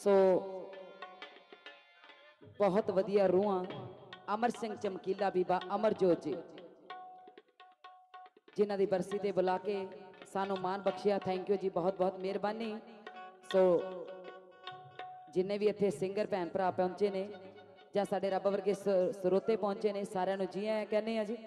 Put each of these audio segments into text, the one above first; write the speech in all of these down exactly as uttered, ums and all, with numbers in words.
सो बहुत वधिया रूहां अमर सिंह चमकीला बीबा अमरजोत जी जिन्हां दी बरसी ते बुला के सानू मान बख्शिया। थैंक यू जी, बहुत बहुत मेहरबानी। सो जिन्ने भी इत्थे सिंगर भैन भरा पहुंचे ने जां साडे रब वर्गे सरोते पहुंचे ने, सारिआं नू जी आया कहने आ जी।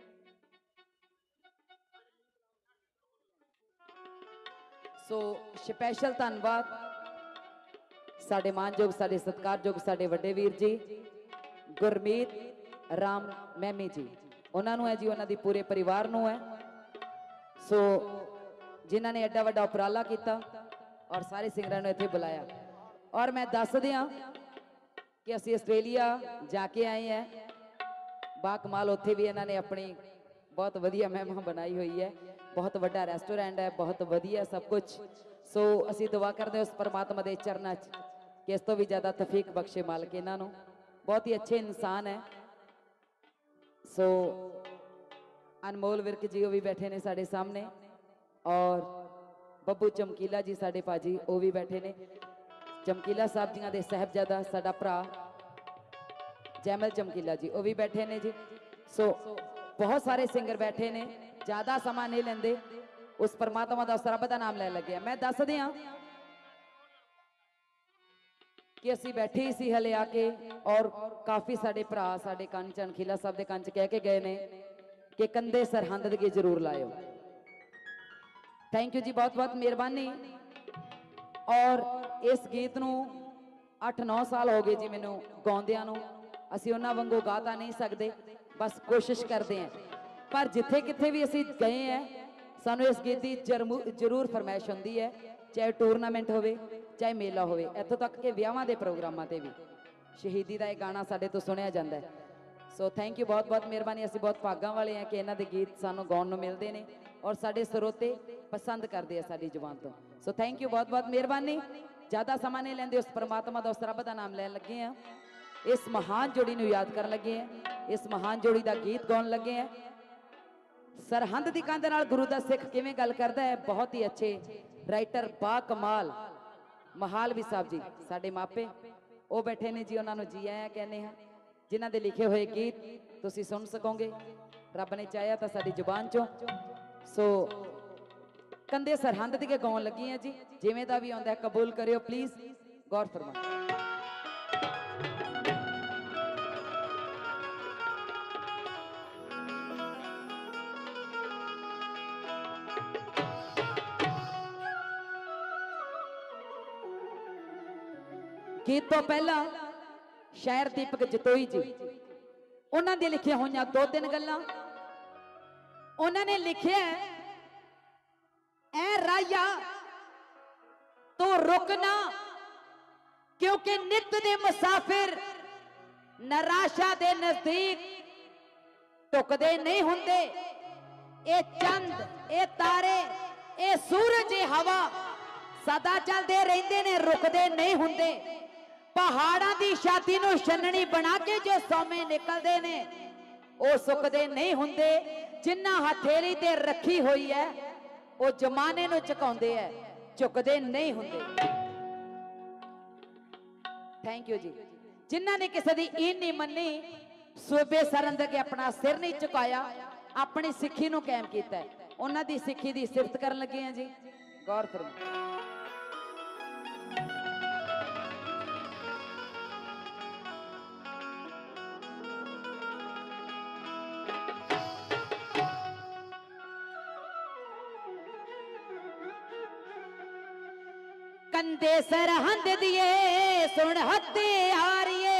सो स्पैशल धन्नवाद साडे मानयोग साडे सत्कारयोग साडे वड्डे वीर जी गुरमीत राम मैमी जी, उन्होंने है जी, उन्होंने पूरे परिवार नू है। सो जिन्हों ने एडा वड्डा उपराला किया और सारे सिंगरां नू इत्थे बुलाया। और मैं दस दियां कि असीं आस्ट्रेलिया जाके आए हैं, बाकमाल उत्थे भी इन्होंने अपनी बहुत वधिया महिमा बनाई हुई है, बहुत वड्डा रेस्टोरेंट है, बहुत वधिया सब कुछ। सो असीं दुआ करते हैं उस परमात्मा के चरणों च कि इस तो भी ज़्यादा तफीक बख्शे मालक इन्हों, बहुत ही अच्छे इंसान है। सो अनमोल विरक जी वो भी बैठे ने साढ़े सामने, और बब्बू चमकीला जी साढ़े भाजी वो भी बैठे ने। चमकीला साहब जियां दे साहबजादा साडा भरा जैमल चमकीला जी वो भी बैठे ने जी। सो बहुत सारे सिंगर बैठे ने, ज्यादा समा नहीं लेंदे, उस परमात्मा का उस रब का नाम लै लगे। मैं दस दियां कि असी बैठे ही सी हले आके, और काफी साडे भरा साडे कंन चमकीला साहब के कंन च कह के गए ने कि कंधे सरहंद दे जरूर लायो। थैंक यू जी, बहुत बहुत मेहरबानी। और इस गीत नू अठ नौ साल हो गए जी मैनू गाउंदियां नू, असीं उन्हां वांगू गा तां नहीं सकते, बस कोशिश करते हैं। पर जिथे किथे भी असीं गए हैं सानू इस गीत की जरूर फरमाइश होंदी है, चाहे टूरनामेंट होवे चाहे मेला होवे, इत्थों तक कि विआहां दे प्रोग्रामां ते भी शहीदी का एक गाना साडे तो सुनिया जाता है। सो थैंक यू, बहुत बहुत मेहरबानी। असीं बहुत भागां वाले हैं कि इन्हां दे गीत सानू गाउण नू मिलदे ने और साडे सरोते पसंद करते हैं साडी जुबान तो। सो थैंक यू, बहुत बहुत मेहरबानी। ज़्यादा समा नहीं लेंदे, उस परमात्मा का उस रब का नाम लैन लगे हैं, इस महान जोड़ी नू याद कर लगे हैं, इस महान जोड़ी का गीत गाउण लगे हैं। सरहंद की कंध नाल गुरु का सिख किवें गल करदा है, बहुत ही अच्छे राइटर बा कमाल महालवी साहब जी साडे मापे वो बैठे ने जी, उन्होंने जी आया कहने हैं, जिन्हां दे लिखे हुए गीत तुसीं सुन सकोगे रब ने चाहया तो साडी जुबान चों। सो कंधे सरहंद दी गाउण लगी हैं जी, जिवें दा भी आउंदा है कबूल करियो प्लीज, गौर फरमा। गीत तो पहला शायर दीपक जतोई जी उन्होंने लिखिया हुई दो तीन गल्लां। उन्होंने लिखे ऐ राया तो रुकना, क्योंकि नित दे मुसाफिर निराशा दे नजदीक टुकदे नहीं हुंदे। ए चंद ए तारे ए सूरज ए हवा सदा चलते रहंदे ने, रुकदे नहीं हुंदे। पहाड़ां दी छाती नूं छन्ननी बना के जो सोमे निकलते ने वो सुकदे नहीं हुंदे। जिन्ना हथेली ते रखी हुई है वो जमाने नूं झुकाउंदे है, झुकदे नहीं हुंदे। थैंक यू जी। जिन्हां ने किसी दी ईन नहीं मन्नी, सूबे सरहंद अगे अपना सिर नहीं झुकाया, अपनी सिक्खी नूं कायम कीता है, उन्हां दी सिक्खी दी सिफत करन लगे हैं जी, गौर फरमा। कंधे सरहंद दिए सुन हत्यारिए,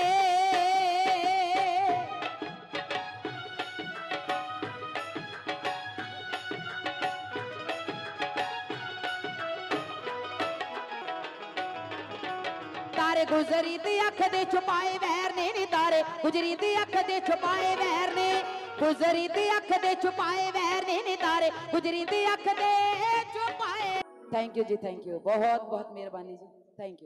तारे गुजरी दी अख दे छुपाए वैर ने नी, तारे गुजरी दी अख दे छुपाए वैर ने, गुजरी दी अख दे छुपाए वैर ने नी, तारे गुजरी दी अख दे छुपाए। थैंक यू जी, थैंक यू, बहुत बहुत मेहरबानी जी, थैंक यू।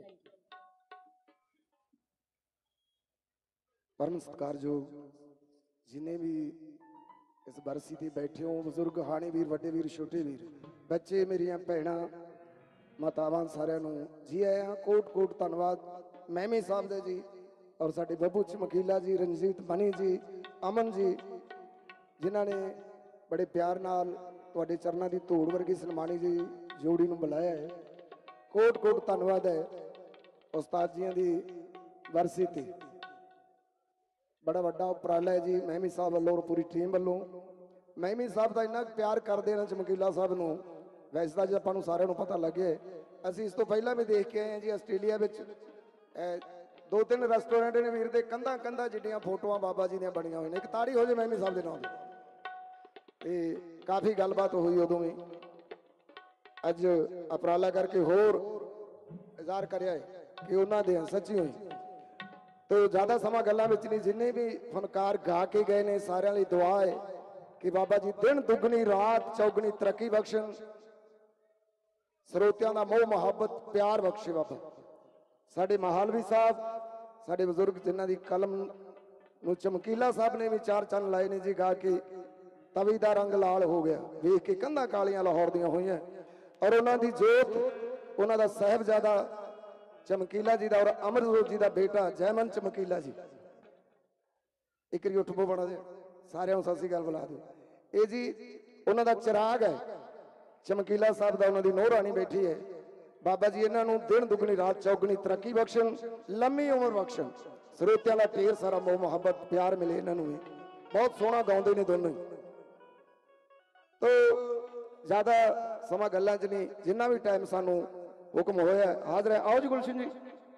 परम सत्कारयोग जिन्हें भी इस बरसी ते बैठे हो, बुजुर्ग हाने वीर वड्डे वीर छोटे वीर बच्चे मेरिया भैणां ਮਾਤਾਵਾਂ ਸਾਰਿਆਂ ਨੂੰ ਜੀ ਆਇਆਂ, ਕੋਟ ਕੋਟ ਧੰਨਵਾਦ ਮਹਿਮੀ ਸਾਹਿਬ ਦੇ ਜੀ ਔਰ ਸਾਡੇ ਬੱਬੂ ਚਮਕੀਲਾ ਜੀ, ਰਣਜੀਤ ਬਣੀ ਜੀ, ਅਮਨ ਜੀ, ਜਿਨ੍ਹਾਂ ਨੇ ਬੜੇ ਪਿਆਰ ਨਾਲ ਤੁਹਾਡੇ ਚਰਨਾਂ ਦੀ ਧੂੜ ਵਰਗੀ ਸਨਮਾਨੀ ਜੀ ਜੋੜੀ ਨੂੰ ਬੁਲਾਇਆ ਹੈ। ਕੋਟ ਕੋਟ ਧੰਨਵਾਦ ਹੈ ਉਸਤਾਦ ਜੀਆਂ ਦੀ ਵਰਸੀ ਤੇ। ਬੜਾ ਵੱਡਾ ਉਪਰਾਲਾ ਹੈ ਜੀ ਮਹਿਮੀ ਸਾਹਿਬ ਵੱਲੋਂ ਔਰ ਪੂਰੀ ਟੀਮ ਵੱਲੋਂ। ਮਹਿਮੀ ਸਾਹਿਬ ਦਾ ਇੰਨਾ ਪਿਆਰ ਕਰਦੇ ਨੇ ਚਮਕੀਲਾ ਸਾਹਿਬ ਨੂੰ, ਵੈਸੇ ਤਾਂ ਜੀ ਆਪਾਂ ਨੂੰ ਸਾਰਿਆਂ ਨੂੰ ਪਤਾ ਲੱਗਿਆ। ਅਸੀਂ ਇਸ ਤੋਂ ਪਹਿਲਾਂ ਵੀ ਦੇਖ ਕੇ ਆਏ ਹਾਂ ਜੀ ਆਸਟ੍ਰੇਲੀਆ ਵਿੱਚ ਦੋ ਤਿੰਨ ਰੈਸਟੋਰੈਂਟ ਨੇ ਵੀਰ ਦੇ ਕੰਧਾਂ ਕੰਧਾਂ ਜਿੱਡੀਆਂ ਫੋਟੋਆਂ ਬਾਬਾ ਜੀ ਦੀਆਂ ਬਣੀਆਂ ਹੋਈਆਂ ਨੇ। ਇੱਕ ਤਾੜੀ ਹੋ ਜੇ ਮਹਿਮੀ ਸਾਹਿਬ ਦੇ ਨਾਮ ਤੇ ਕਾਫੀ ਗੱਲਬਾਤ ਹੋਈ ਉਦੋਂ ਵੀ। ਅੱਜ ਉਪਰਾਲਾ ਕਰਕੇ ਹੋਰ ਇਜ਼ਾਰ ਕਰਿਆ ਹੈ ਕਿ ਉਹਨਾਂ ਦੇ ਸੱਚੀ ਹੋਈ। ਤੇ ਜ਼ਿਆਦਾ ਸਮਾਂ ਗੱਲਾਂ ਵਿੱਚ ਨਹੀਂ, ਜਿੰਨੇ ਵੀ ਫਨਕਾਰ ਗਾ ਕੇ ਗਏ ਨੇ ਸਾਰਿਆਂ ਲਈ ਦੁਆ ਹੈ ਕਿ ਬਾਬਾ ਜੀ ਦਿਨ ਦੁੱਗਣੀ ਰਾਤ ਚੌਗਣੀ ਤਰੱਕੀ ਬਖਸ਼ਣ, ਸਰੋਤਿਆਂ ਦਾ ਮੋਹ ਮੁਹੱਬਤ ਪਿਆਰ ਬਖਸ਼ੇ ਬਾਬਾ। ਸਾਡੇ ਮਹਾਲਵੀ ਸਾਹਿਬ, ਸਾਡੇ ਬਜ਼ੁਰਗ ਜਿਨ੍ਹਾਂ ਦੀ ਕਲਮ ਨੂੰ ਚਮਕੀਲਾ ਸਾਹਿਬ ਨੇ ਵੀ ਚਾਰ ਚੰਨ ਲਾਏ ਨੇ ਜੀ ਗਾ ਕੇ। ਤਵੀ ਦਾ ਰੰਗ ਲਾਲ ਹੋ ਗਿਆ ਵੇਖ ਕੇ ਕੰਧਾਂ ਕਾਲੀਆਂ ਲਾਹੌਰ ਦੀਆਂ ਹੋਈਆਂ, ਔਰ ਉਹਨਾਂ ਦੀ ਜੋਤ ਉਹਨਾਂ ਦਾ ਸਾਹਿਬਜ਼ਾਦਾ ਚਮਕੀਲਾ ਜੀ ਦਾ ਔਰ ਅਮਰਜੋਤ ਜੀ ਦਾ ਬੇਟਾ ਜੈਮਨ ਚਮਕੀਲਾ ਜੀ। ਇੱਕ ਰੀ ਉੱਠ ਪੋ ਬਣਾ ਦੇ, ਸਾਰਿਆਂ ਨੂੰ ਸਤਿ ਸ੍ਰੀ ਅਕਾਲ ਬੁਲਾ ਦਿਓ। ਇਹ ਜੀ ਉਹਨਾਂ ਦਾ ਚਿਰਾਗ ਹੈ ਚਮਕੀਲਾ ਸਾਹਿਬ ਦਾ, ਉਹਨਾਂ ਦੀ ਨੂੰਹ ਰਾਣੀ ਬੈਠੀ ਹੈ। ਬਾਬਾ ਜੀ ਇਹਨਾਂ ਨੂੰ ਦਿਨ ਦੁਗਣੀ ਰਾਤ ਚੌਗਣੀ ਤਰੱਕੀ ਬਖਸ਼ਣ, ਲੰਮੀ ਉਮਰ ਬਖਸ਼ਣ, ਸਰੋਤਿਆਂ ਦਾ ਢੇਰ ਸਾਰਾ ਮੋਹ ਮੁਹੱਬਤ ਪਿਆਰ ਮਿਲੇ ਇਹਨਾਂ ਨੂੰ ਵੀ। ਬਹੁਤ ਸੋਹਣਾ ਗਾਉਂਦੇ ਨੇ ਦੋਨੋਂ ਹੀ। ਤੋ ਜ਼ਿਆਦਾ ਸਮਾਂ ਗੱਲਾਂ 'ਚ ਨਹੀਂ, ਜਿੰਨਾ ਵੀ ਟਾਈਮ ਸਾਨੂੰ ਹੁਕਮ ਹੋਇਆ ਹਾਜ਼ਰ ਹੈ। ਆਓ ਜੀ ਗੁਲਸ਼ਨ ਜੀ,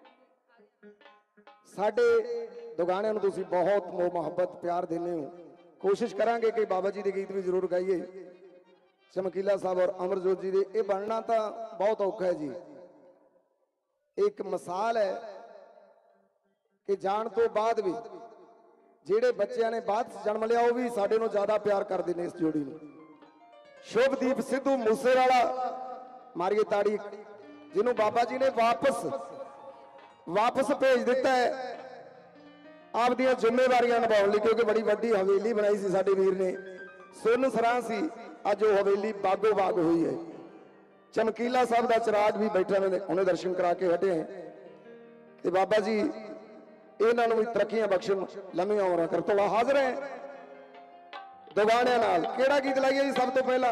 ਸਾਡੇ ਦੁਗਾਣਿਆਂ ਨੂੰ ਤੁਸੀਂ ਬਹੁਤ ਮੋਹ ਮੁਹੱਬਤ ਪਿਆਰ ਦਿੰਦੇ ਹੋ। ਕੋਸ਼ਿਸ਼ ਕਰਾਂਗੇ ਕਿ ਬਾਬਾ ਜੀ ਦੇ ਗੀਤ ਵੀ ਜ਼ਰੂਰ ਗਾਈਏ। ਚਮਕੀਲਾ ਸਾਹਿਬ ਔਰ ਅਮਰਜੋਤ ਜੀ ਦੇ ਇਹ ਬਣਨਾ ਤਾਂ ਬਹੁਤ ਔਖਾ ਹੈ ਜੀ। ਇੱਕ ਮਿਸਾਲ ਹੈ ਕਿ ਜਾਣ ਤੋਂ ਬਾਅਦ ਵੀ ਜਿਹੜੇ ਬੱਚਿਆਂ ਨੇ ਬਾਅਦ ਜਨਮ ਲਿਆ ਉਹ ਵੀ ਸਾਡੇ ਨੂੰ ਜ਼ਿਆਦਾ ਪਿਆਰ ਕਰਦੇ ਨੇ ਇਸ ਜੋੜੀ ਨੂੰ। ਸ਼ੁਭਦੀਪ ਸਿੱਧੂ ਮੂਸੇਵਾਲਾ, ਮਾਰੀਏ ਤਾੜੀ, ਜਿਹਨੂੰ ਬਾਬਾ ਜੀ ਨੇ ਵਾਪਸ ਵਾਪਸ ਭੇਜ ਦਿੱਤਾ ਹੈ ਆਪਦੀਆਂ ਜ਼ਿੰਮੇਵਾਰੀਆਂ ਨਿਭਾਉਣ ਲਈ, ਕਿਉਂਕਿ ਬੜੀ ਵੱਡੀ ਹਵੇਲੀ ਬਣਾਈ ਸੀ ਸਾਡੇ ਵੀਰ ਨੇ, ਸੁੰਨ ਸਰਾਂ ਸੀ। ਅੱਜ ਉਹ ਹਵੇਲੀ ਬਾਗੋ ਬਾਗ ਹੋਈ ਹੈ। ਚਮਕੀਲਾ ਸਾਹਿਬ ਦਾ ਚਿਰਾਗ ਵੀ ਬੈਠਾ ਨੇ, ਉਹਨੇ ਦਰਸ਼ਨ ਕਰਾ ਕੇ ਹਟੇ ਹੈ। ਤੇ ਬਾਬਾ ਜੀ ਇਹਨਾਂ ਨੂੰ ਵੀ ਤਰੱਕੀਆਂ ਬਖਸ਼ਣ, ਲੰਮੀਆਂ ਉਮਰਾਂ ਕਰ। ਤੋਂ ਹਾਜ਼ਰ ਹੈ ਦੁਗਾਣਿਆਂ ਨਾਲ। ਕਿਹੜਾ ਗੀਤ ਲਾਈਏ ਜੀ ਸਭ ਤੋਂ ਪਹਿਲਾਂ?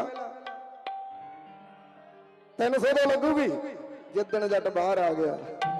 ਤਿੰਨ ਸੌ ਤੋਂ ਲੱਗੂਗੀ ਜਿੱਦਣ ਜੱਟ ਬਾਹਰ ਆ ਗਿਆ।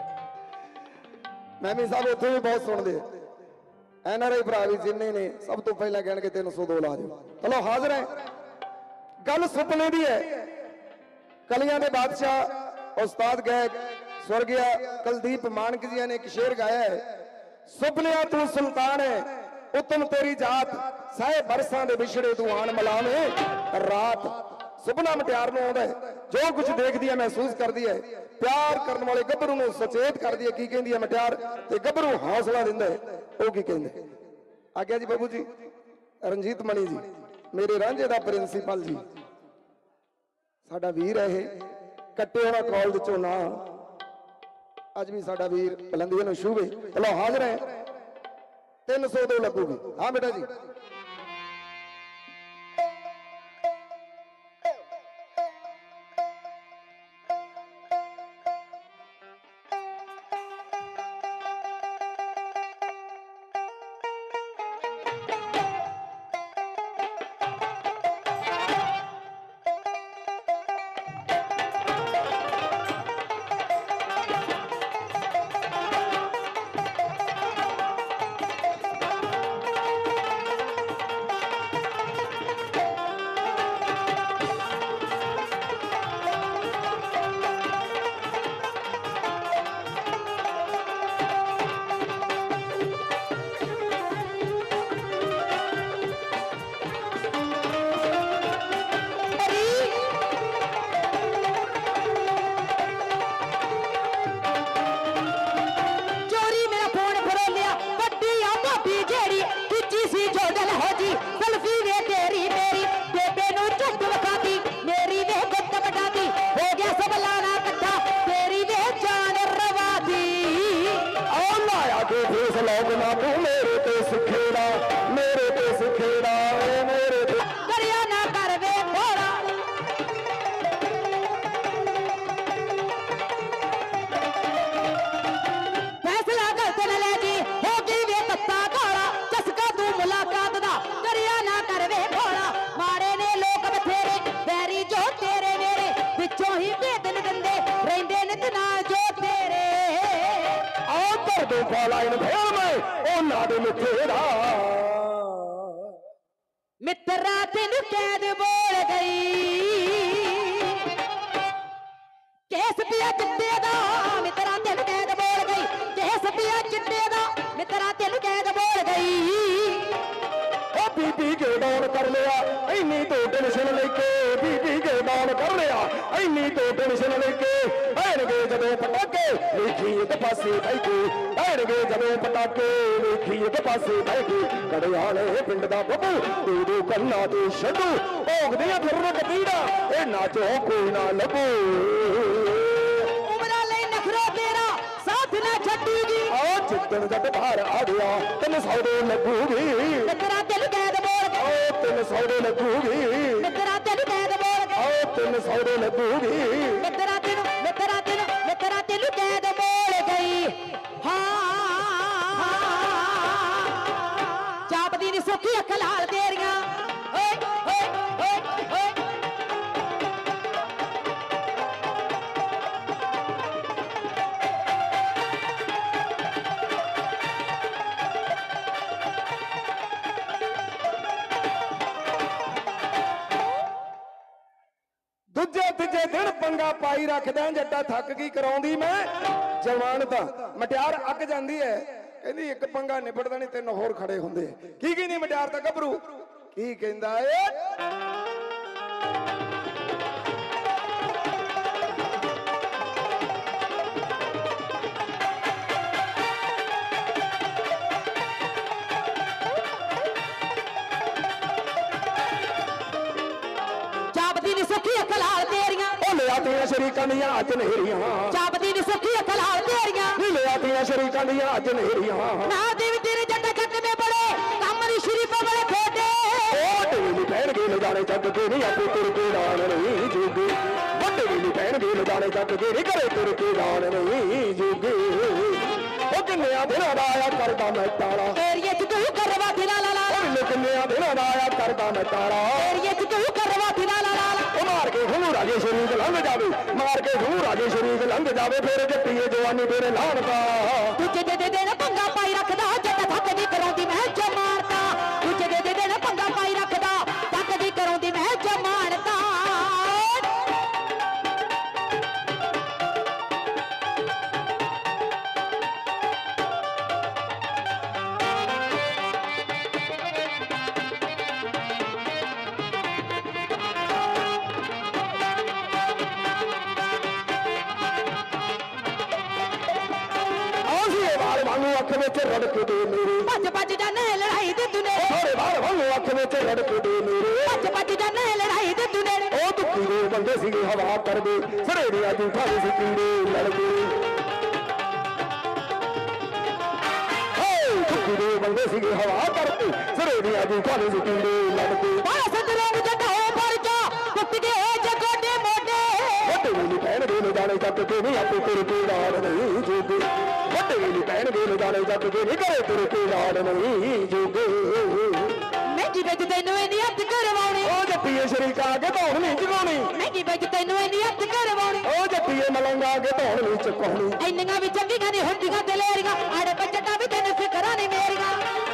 ਮਹਿਮੀ ਸਾਹਿਬ ਉੱਥੇ ਵੀ ਬਹੁਤ ਸੁਣਦੇ ਐਨ ਆਰ ਆਈ ਭਰਾ ਵੀ ਜਿੰਨੇ ਨੇ, ਸਭ ਤੋਂ ਪਹਿਲਾਂ ਕਹਿਣਗੇ ਤਿੰਨ ਸੌ ਦੋ ਲਾ ਦਿਓ। ਚਲੋ ਹਾਜ਼ਰ ਹੈ। ਗੱਲ ਸੁਪਨੇ ਦੀ ਹੈ। ਕਲੀਆਂ ਦੇ ਬਾਦਸ਼ਾਹ ਉਸਤਾਦ ਗਾਇਕ ਸਵਰਗਿਆ ਕੁਲਦੀਪ ਮਾਨਕ ਜੀ ਨੇ ਇੱਕ ਸ਼ੇਰ ਗਾਇਆ ਹੈ, ਸੁਪਨਿਆਂ ਤੂੰ ਸੁਲਤਾਨ ਹੈ ਉਤਮ ਤੇਰੀ ਜਾਤ, ਸਾਏ ਬਰਸਾਂ ਦੇ ਵਿਛੜੇ ਤੂੰ ਆਣ ਮਲਾਵੇਂ ਰਾਤ। ਸੁਪਨਾ ਮਟਿਆਰ ਨੂੰ ਆਉਂਦਾ ਹੈ, ਜੋ ਕੁਝ ਦੇਖਦੀ ਹੈ ਮਹਿਸੂਸ ਕਰਦੀ ਹੈ, ਪਿਆਰ ਕਰਨ ਵਾਲੇ ਗੱਭਰੂ ਨੂੰ ਸੁਚੇਤ ਕਰਦੀ ਹੈ। ਕੀ ਕਹਿੰਦੀ ਹੈ ਮਟਿਆਰ ਤੇ ਗੱਭਰੂ ਹੌਸਲਾ ਦਿੰਦਾ ਹੈ, ਉਹ ਕੀ ਕਹਿੰਦੇ? ਆਗਿਆ ਜੀ ਬੱਬੂ ਜੀ, ਰਣਜੀਤ ਮਣੀ ਜੀ, ਮੇਰੇ ਰਾਂਝੇ ਦਾ ਪ੍ਰਿੰਸੀਪਲ ਜੀ, ਸਾਡਾ ਵੀਰ ਹੈ ਇਹ, ਕੱਟੇ ਹੋਣਾ ਕਾਲਜ ਚੋਂ ਨਾ, ਅੱਜ ਵੀ ਸਾਡਾ ਵੀਰ ਬੁਲੰਦੀਆਂ ਨੂੰ ਛੂਹੇ। ਚਲੋ ਹਾਜ਼ਰ ਹੈ। ਤਿੰਨ ਸੌ ਦੋ ਲੱਗੂਗੀ। ਹਾਂ ਬੇਟਾ ਜੀ। दो पालाइन भेड़ में ओ ना दे मिथेरा मित्रा तेन कैद बोल गई केस पिया चिट्टे दा मित्रा तेन कैद बोल गई केस पिया चिट्टे दा मित्रा तेन कैद बोल गई ओ बीबी के डाउन कर लिया इन्नी तो टेंशन लेके बीबी के डाउन कर लिया इन्नी तो टेंशन लेके बैठ गए जदों पटाके देखी एक पासे बैठे बैठ गए जदों पटाके देखी एक पासे बैठे कड़ियाले पिंड दा बबू दो दो कन्ना ते छड्डू भोगदियां फिर कतीड़ा ए नाचो कोई ना लबू उमरा ले नखरा तेरा साथ ना छड्डूगी ओ जिद्दन जट बाहर आ गया तेन सौदे लगूगी मित्रा तेन कैद बोल गई ओ तेन सौदे लगूगी मित्रा तेन कैद बोल गई ओ तेन सौदे लगूगी मित्रा तेन मित्रा तेन मित्रा तेन कैद बोल गई हाँ चापदी दी सुखी अख लाल तेरियां ओए ओए ओए ओए दूजे तीजे दिन पंगा पाई रखदा जट्टा थक गई कराउंदी मैं जवान दा मटियार अक जांदी है कहंदी एक पंगा निबड़दा नहीं तीन होर खड़े हुंदे की कहंदी मटियार दा गभरू की कहंदा ए लिया शरीकां दियां अज नेरियां चापदी दी सुखी अख लाल तेरियां लिया शरीकां दियां अज नेरियां ना देवी तेरे जट्टा जट में बड़े कम दी शरीफा बड़े खोटे ओ टेली पैन के ले जाने जग के नहीं आपे तेरे के डाल नहीं जुगे ओ टेली पैन के ले जाने जग के नहीं करे तेरे के डाल नहीं जुगे ओ किन्निया दिनां दा आया करदा मैं ताला एरिए च तू करवा दिला ला ला ओ किन्निया दिनां दा आया करदा मैं ताला एरिए च तू करवा दिला ला ला मार के घूर राजे शरीक लंघ जावे मार के घूर राजे शरीक लंघ जावे फिर जट्टीए जवानी तेरे लाणदा तुझे दे दे देना पंगा पाई रखदा जट थक दी कराउंदी मैं जो मारदा तुझे दे दे देना पंगा पाई रखदा थक दी कराउंदी मैं जो मारदा अख विच रड़क दे मेरे भज भज जाने लड़ाई दे तूने थोड़े बार वांगू अख विच रड़क दे मेरे भज भज जाने लड़ाई दे तूने ओ दुखी दे बंदे सीगे हवा कर दे सरेड़िया जूठा सी कीड़े लड़ गए दुखी दे बंदे सीगे हवा कर दे सरेड़िया जूठा सी कीड़े लड़ गए बड़ा सदरों जटा हो परचा टुट गए जगोडे मोडे मोटे नहीं पैन दे जाने तक के नहीं आपे तेरे के डाल नहीं जुगे मोटे नहीं पैन दे जाने तक के नहीं करे तेरे के डाल नहीं जुगे महंगी बेच तैनू इन्नी हत्थ करवाउणी ओ जट्टीए शरीका के धौण नहीं चुकाउणी महंगी बेच तैनू इन्नी हत्थ करवाउणी ओ जट्टीए मलंगा के धौण नहीं चुकाउणी ਇੰਨੀਆਂ ਵੀ ਚੰਗੀਆਂ ਨਹੀਂ ਹੁੰਦੀਆਂ ਦਲੇਰੀਆਂ ਆੜੇ ਬੱਚਟਾ ਵੀ ਤੈਨੂੰ ਫਿਕਰਾਂ ਨਹੀਂ ਮੇਰੀਆਂ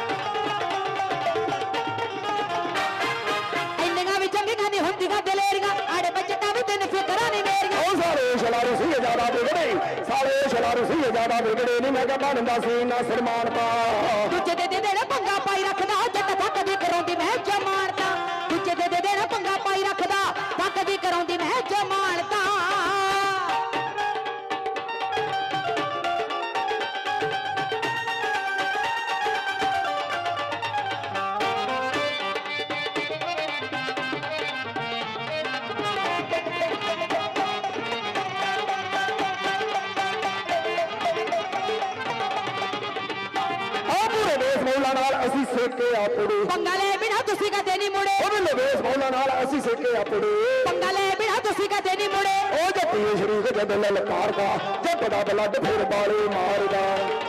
ਇੰਨੀਆਂ ਵੀ ਚੰਗੀਆਂ ਨਹੀਂ ਹੁੰਦੀਆਂ ਦਲੇਰੀਆਂ ਆੜੇ ਬੱਚਟਾ ਵੀ ਤੈਨੂੰ ਫਿਕਰਾਂ ਨਹੀਂ ਮੇਰੀਆਂ ਉਹ ਸਾਰੇ ਸ਼ਲਾਰੂ ਸੀ ਜਿਆਦਾ ਵਿਗੜੇ ਸਾਰੇ ਸ਼ਲਾਰੂ ਸੀ ਜਿਆਦਾ ਵਿਗੜੇ ਨਹੀਂ ਮੈਂ ਕਿਹਾ ਬਣਦਾ ਸੀ ਨਾ ਸਨਮਾਨ ਪਾ ਦੂਜੇ ਦੇ ਦੇ ਦੇਣਾ ਪੰਗਾ ਪਾਈ ਰੱਖਦਾ ਜੱਟ ਥੱਕ ਦੀ ਕਰਾਉਂਦੀ ਮੈਂ ਜਾ ਮਾਰਦਾ ਦੂਜੇ ਦੇ ਦੇ ਦੇਣਾ ਪੰਗਾ ਪਾਈ ਰੱਖਦਾ ਥੱਕ ਦੀ ਕਰਾਉਂਦੀ ਮੈਂ ਜਾ ਮਾਰਦਾ ਅਸੀਂ ਸੇਕੇ ਆਪੜੇ ਪੰਗਾ ਲੈ ਬਿਨਾ ਤੁਸੀਂ ਕਦੇ ਨਹੀਂ ਮੁੜੇ ਉਹ ਲਵੇਸ਼ ਮੌਲਾ ਨਾਲ ਅਸੀਂ ਸੇਕੇ ਆਪੜੇ ਪੰਗਾ ਲੈ ਬਿਨਾ ਤੁਸੀਂ ਕਦੇ ਨਹੀਂ ਮੁੜੇ ਉਹ ਜੱਟੀ ਸ਼ਰੀਕ ਜਦ ਲਲਕਾਰਦਾ ਜੱਟ ਦਾ ਬਲੱਡ ਫਿਰ ਬਾਲੇ ਮਾਰਦਾ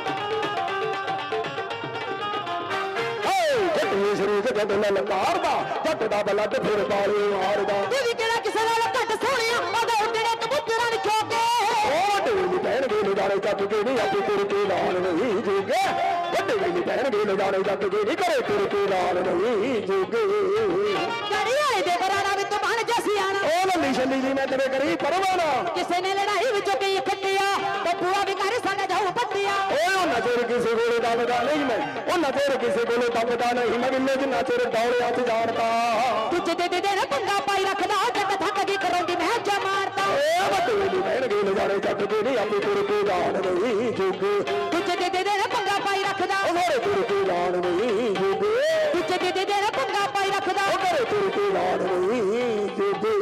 ਏ ਜੱਟੀ ਸ਼ਰੀਕ ਜਦ ਲਲਕਾਰਦਾ ਜੱਟ ਦਾ ਬਲੱਡ ਫਿਰ ਬਾਲੇ ਮਾਰਦਾ ਤੂੰ ਵੀ ਕਿਹੜਾ ਕਿਸੇ ਨਾਲ ਘੱਟ ਸੋਹਣਿਆ ਉਹਦਾ ਉੱਤੇ ਕਬੂਤਰਾਂ ਨੂੰ ਚੋਕੇ ਉਹ ਢੋਲ ਪੈਣਗੇ जाने जट के नहीं अभी तुर के लाल नहीं जुगे बड़े वेली भैन गे ले जाने जट के नहीं करे तुर के लाल नहीं जुगे गड़ी आए दे बराना भी तो बन जैसी आना ओ लल्ली छल्ली जी मैं तेरे करी परवाना किसी ने लड़ाई विचों कई खट्टिया बबुआ भी करे साडा जाऊ पट्टिया ओ नजर किसी को दबदा नहीं मैं ओ नजर किसी को दबदा नहीं मैं विले जिन्ना चिर दौड़िया च जानता तुझे दे दे दे पंगा पाई रखदा जग थक गई करौंदी मैं जा मारता ओ बड़े वेली भैन गे ले जाने जट के नहीं अभी तुर के लाल नहीं जुगे तुझे दे दे दे पंगा पाई रखदा ओ घरे तुर के लाल नहीं जुगे तुझे दे दे दे पंगा पाई रखदा ओ घरे तुर के लाल नहीं जुगे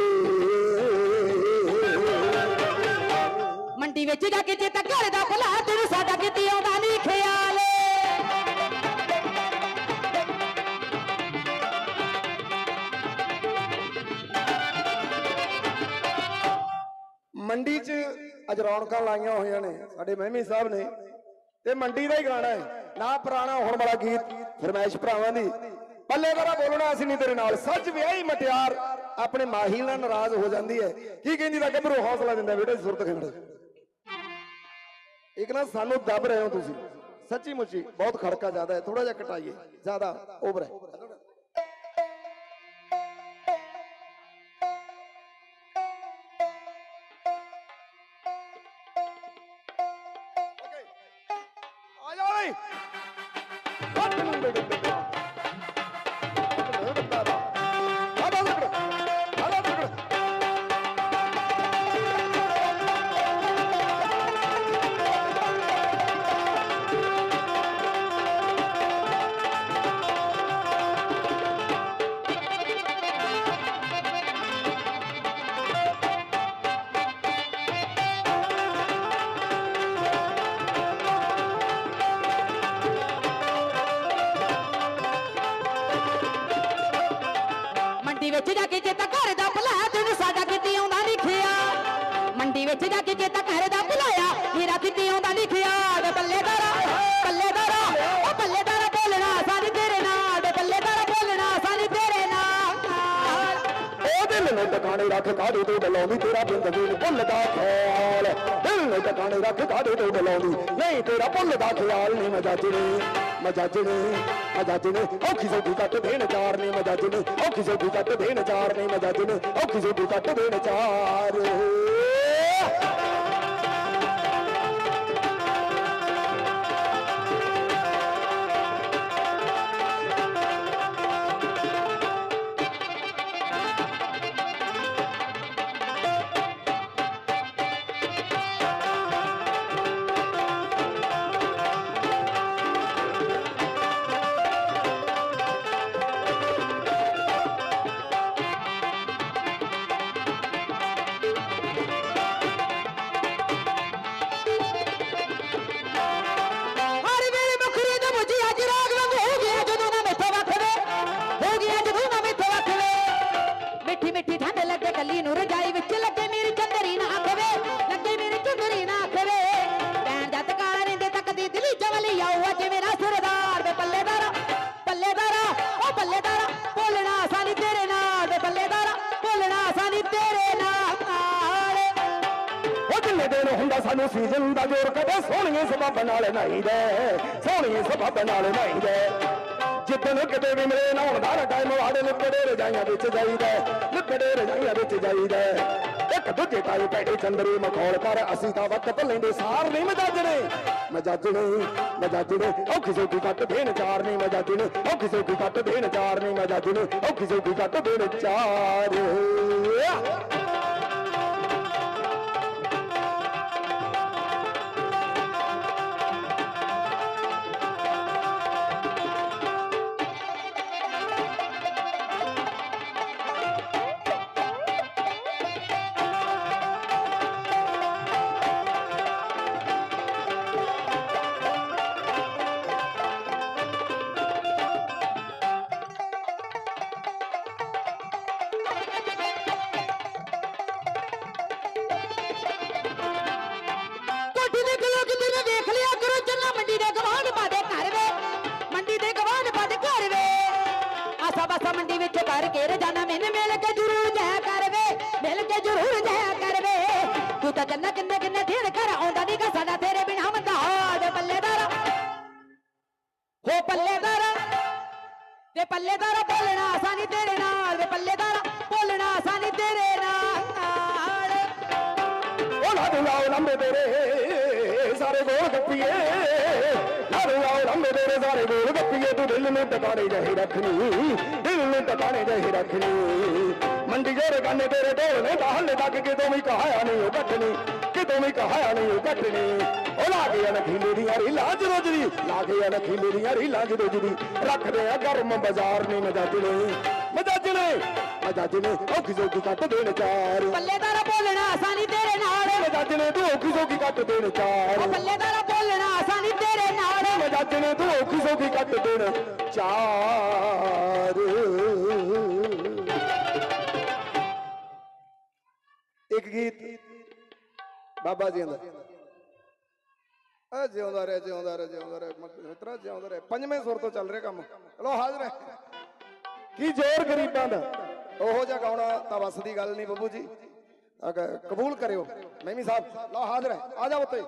मंडी विच जाके जे तक घर दा भला तेनू साडा किते आउंदा नहीं ख्याल ਮੰਡੀ 'ਚ ਅੱਜ ਰੌਣਕਾਂ ਲਾਈਆਂ ਹੋਈਆਂ ਨੇ ਸਾਡੇ ਮਹਿਮੀ ਸਾਹਿਬ ਨੇ ਤੇ ਮੰਡੀ ਦਾ ਹੀ ਗਾਣਾ ਹੈ ਨਾ ਪੁਰਾਣਾ ਹੁਣ ਵਾਲਾ ਗੀਤ ਫਰਮਾਇਸ਼ ਭਰਾਵਾਂ ਦੀ ਪੱਲੇ ਕਰਾ ਬੋਲਣਾ ਅਸੀਂ ਨਹੀਂ ਤੇਰੇ ਨਾਲ ਸੱਚ ਵਿਆਹੀ ਮਟਿਆਰ ਆਪਣੇ ਮਾਹੀ ਨਾਲ ਨਾਰਾਜ਼ ਹੋ ਜਾਂਦੀ ਹੈ ਕੀ ਕਹਿੰਦੀ ਤਾਂ ਗੱਭਰੂ ਹੌਸਲਾ ਦਿੰਦਾ ਬੇਟੇ ਸੁਰਤ ਖੰਡ ਇੱਕ ਨਾ ਸਾਨੂੰ ਦੱਬ ਰਹੇ ਹੋ ਤੁਸੀਂ ਸੱਚੀ ਮੁੱਚੀ ਬਹੁਤ ਖੜਕਾ ਜ਼ਿਆਦਾ ਹੈ ਥੋੜਾ ਜਿਹਾ ਘਟਾਈਏ ਜ਼ਿਆਦਾ ਓਵਰ ਹੈ विच जाके चेता घर दा भला तेनू साडा किते आउंदा नहीं ख्याल मंडी विच जाके चेता घर दा भुलाया मेरा किते आउंदा नहीं ख्याल बल्लेदारा बल्लेदारा ओ बल्लेदारा बोलना सारी तेरे नाल बल्लेदारा बोलना सारी तेरे नाल ओ दिल ने टकाने रख कादे तो डलाउंदी तेरा जिंदगी नु भुलदा ख्याल दिल ने टकाने रख कादे तो डलाउंदी नहीं तेरा भुलदा ख्याल नहीं मैं जजने मैं जजने मैं जजने औखी सौखी कट देन चार ने मैं जजने औखी सौखी कट देन चार ने मैं जजने औखी सौखी कट देन चार सानू सीजन का जोर कदे सोहणिए सबब नाल नहीं दे सोहणिए सबब नाल नहीं दे जिदन किते भी मिले नहाउण दा टाइम वाड़े लिपड़े रजाइयां विच जाईदा लिपड़े रजाइयां विच जाईदा एक दूजे ताई भैड़े चंदरी मखौल कर असीं तां वक्त भलेंदे सार नहीं मजाजने मजाजने मजाजने औखी सौखी कट देन चार नहीं मजाजने औखी सौखी कट देन चार नहीं मजाजने औखी सौखी कट देन चार मंडी विच कर के रजाना मैंने मिल के जरूर जाया कर वे मिल के जरूर जाया कर वे तू तो जन्ना किन्ने किन्ने दिन घर आउंदा नहीं गा साडा तेरे ਪੱਲੇਦਾਰਾ ਬੋਲਣਾ ਸਾਨੀ ਤੇਰੇ ਨਾਲ ਵੇ ਪੱਲੇਦਾਰਾ ਬੋਲਣਾ ਸਾਨੀ ਤੇਰੇ ਨਾਲ ਉਹ ਲਾਡੂ ਲਾਓ ਲੰਬੇ ਤੇਰੇ ਸਾਰੇ ਗੋਲ ਗੱਪੀਏ ਲਾਡੂ ਲਾਓ ਲੰਬੇ ਤੇਰੇ ਸਾਰੇ ਗੋਲ ਗੱਪੀਏ ਤੂੰ ਦਿਲ ਨੂੰ ਟਿਕਾਣੇ ਜਿਹੀ ਰੱਖਣੀ ਦਿਲ ਨੂੰ ਟਿਕਾਣੇ ਜਿਹੀ ਰੱਖਣੀ ਮੰਡੀ ਜਿਹੜੇ ਗਾਨੇ ਤੇਰੇ ਢੋਲ ਨੇ ਬਾਹਲੇ ਤੱਕ ਕਿਤੋਂ ਵੀ ਕਹਾਇਆ ਨਹੀਂ ਉਹ ਕੱਟਣੀ ਕਿਤੋਂ ਵੀ ਕਹਾਇਆ ਨਹੀਂ ਉਹ ਕੱਟਣੀ ਉਹ ਲਾ ਕੇ ਅਨਖੀ ਦੀਆਂ ਰੀਲਾਂ ਚ ਰੋਜ਼ ਦੀ ਲਾ ਕੇ ਅਨਖੀ ਦੀਆਂ ਰੀਲਾਂ ਚ ਰੋਜ਼ ਦੀ ਰੱਖਦੇ ਆ ਗਰਮ ਬਾਜ਼ਾਰ ਨਹੀਂ ਮਜਾਜਣੇ ਮਜਾਜਣੇ ਮਜਾਜਣੇ ਔਖੀ ਸੌਖੀ ਕੱਟ ਦੇਣ ਚਾਰ ਪੱਲੇਦਾਰਾ ਬੋਲਣਾ ਸਾਨੀ ਤੇਰੇ ਨਾਲ ਮਜਾਜਣੇ ਤੂੰ ਔਖੀ ਸੌਖੀ ਕੱਟ ਦੇਣ ਚਾਰ ਪੱਲੇਦਾਰਾ ਬੋਲਣਾ ਸਾਨੀ ਤੇਰੇ ਨਾਲ ਮਜਾਜਣੇ ਤੂੰ ਔਖੀ ਸੌਖੀ ਕੱਟ ਦੇਣ ਚਾਰ ਇੱਕ ਗੀਤ ਬਾਬਾ ਜੀ ਦਾ ਆ ਜਿਉਂਦਾ ਰਹਿ ਜਿਉਂਦਾ ਰਹਿ ਜਿਉਂਦਾ ਰਹਿ ਮਿੱਤਰਾ ਜਿਉਂਦਾ ਰਹਿ ਪੰਜਵੇਂ ਸੁਰ ਤੋਂ ਚੱਲ ਰਿਹਾ ਕੰਮ ਚਲੋ ਹਾਜ਼ਰ ਹੈ ਕੀ ਜ਼ੋਰ ਗਰੀਬਾਂ ਦਾ ਉਹੋ ਜਿਹਾ ਗਾਉਣਾ ਤਾਂ ਬਸ ਦੀ ਗੱਲ ਨਹੀਂ ਬੱਬੂ ਜੀ ਕਬੂਲ ਕਰਿਓ ਮੈਮੀ ਸਾਹਿਬ ਲਓ ਹਾਜ਼ਰ ਹੈ ਆ ਜਾਓ ਉੱਤੇ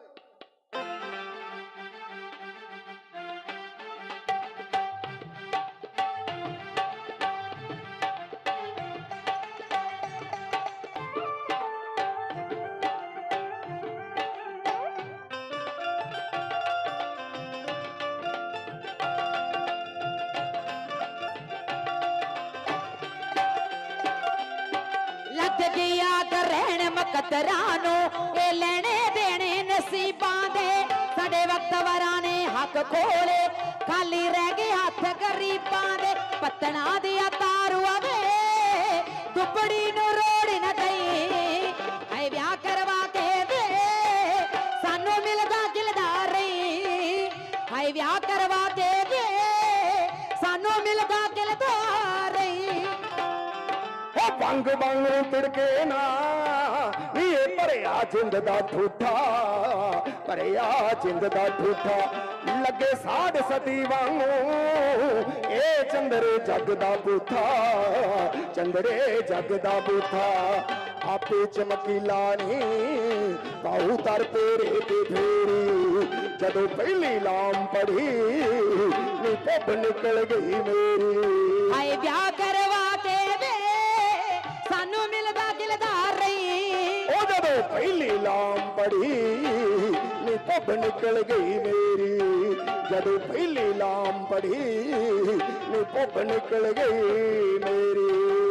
ਕਤਰਾਂ ਨੂੰ ਇਹ ਲੈਣੇ ਦੇਣੇ ਨਸੀਬਾਂ ਦੇ ਸਾਡੇ ਵਕਤ ਵਰਾਂ ਨੇ ਹੱਕ ਖੋਲੇ ਖਾਲੀ ਰਹਿ ਗਏ ਹੱਥ ਗਰੀਬਾਂ ਦੇ ਪੱਤਣਾ ਦੀ ਤਾਰੂ ਆਵੇ ਦੁੱਬੜੀ ਨੂੰ ਰੋੜ ਨਾ ਗਈ ਹਾਏ ਵਿਆਹ ਕਰਵਾ ਕੇ ਦੇ ਸਾਨੂੰ ਮਿਲਦਾ ਗਿਲਦਾ ਰਹੀ ਹਾਏ ਵਿਆਹ ਕਰਵਾ ਕੇ ਦੇ ਸਾਨੂੰ ਮਿਲਦਾ ਗਿਲਦਾ ਰਹੀ ਉਹ ਬੰਗ ਬੰਗ ਨੂੰ ਤਿੜਕੇ ਨਾ ਨੀ ਇਹ ਭਰਿਆ ਜਿੰਦ ਦਾ ਠੂਠਾ ਭਰਿਆ ਜਿੰਦ ਦਾ ਠੂਠਾ ਲੱਗੇ ਸਾਧ ਸਤੀ ਵਾਂਗੂ ਇਹ ਚੰਦਰੇ ਜੱਗ ਦਾ ਬੂਥਾ ਚੰਦਰੇ ਜੱਗ ਦਾ ਬੂਥਾ ਆਪੇ ਚਮਕੀਲਾ ਨੀ ਪਾਉ ਤਰ ਤੇਰੇ ਤੇ ਫੇਰੀ ਜਦੋਂ ਪਹਿਲੀ ਲਾਮ ਪੜੀ ਨੀ ਪੱਬ ਨਿਕਲ ਗਈ ਮੇਰੀ ਹਾਏ ਵਿਆਹ ਕਰਵਾ ਕੇ ਦੇ ਸਾਨੂੰ ਮਿਲਦਾ ਗਿਲਦਾਰ ਰਹੀ ਉਹ ਜਦੋਂ ਪਹਿਲੀ ਲਾਮ ਪੜੀ ਨੀ ਪੱਬ ਨਿਕਲ ਗਈ ਮੇਰੀ ਜਦੋਂ ਪਹਿਲੀ ਲਾਮ ਪੜੀ ਨੀ ਪੱਬ ਨਿਕਲ ਗਈ ਮੇਰੀ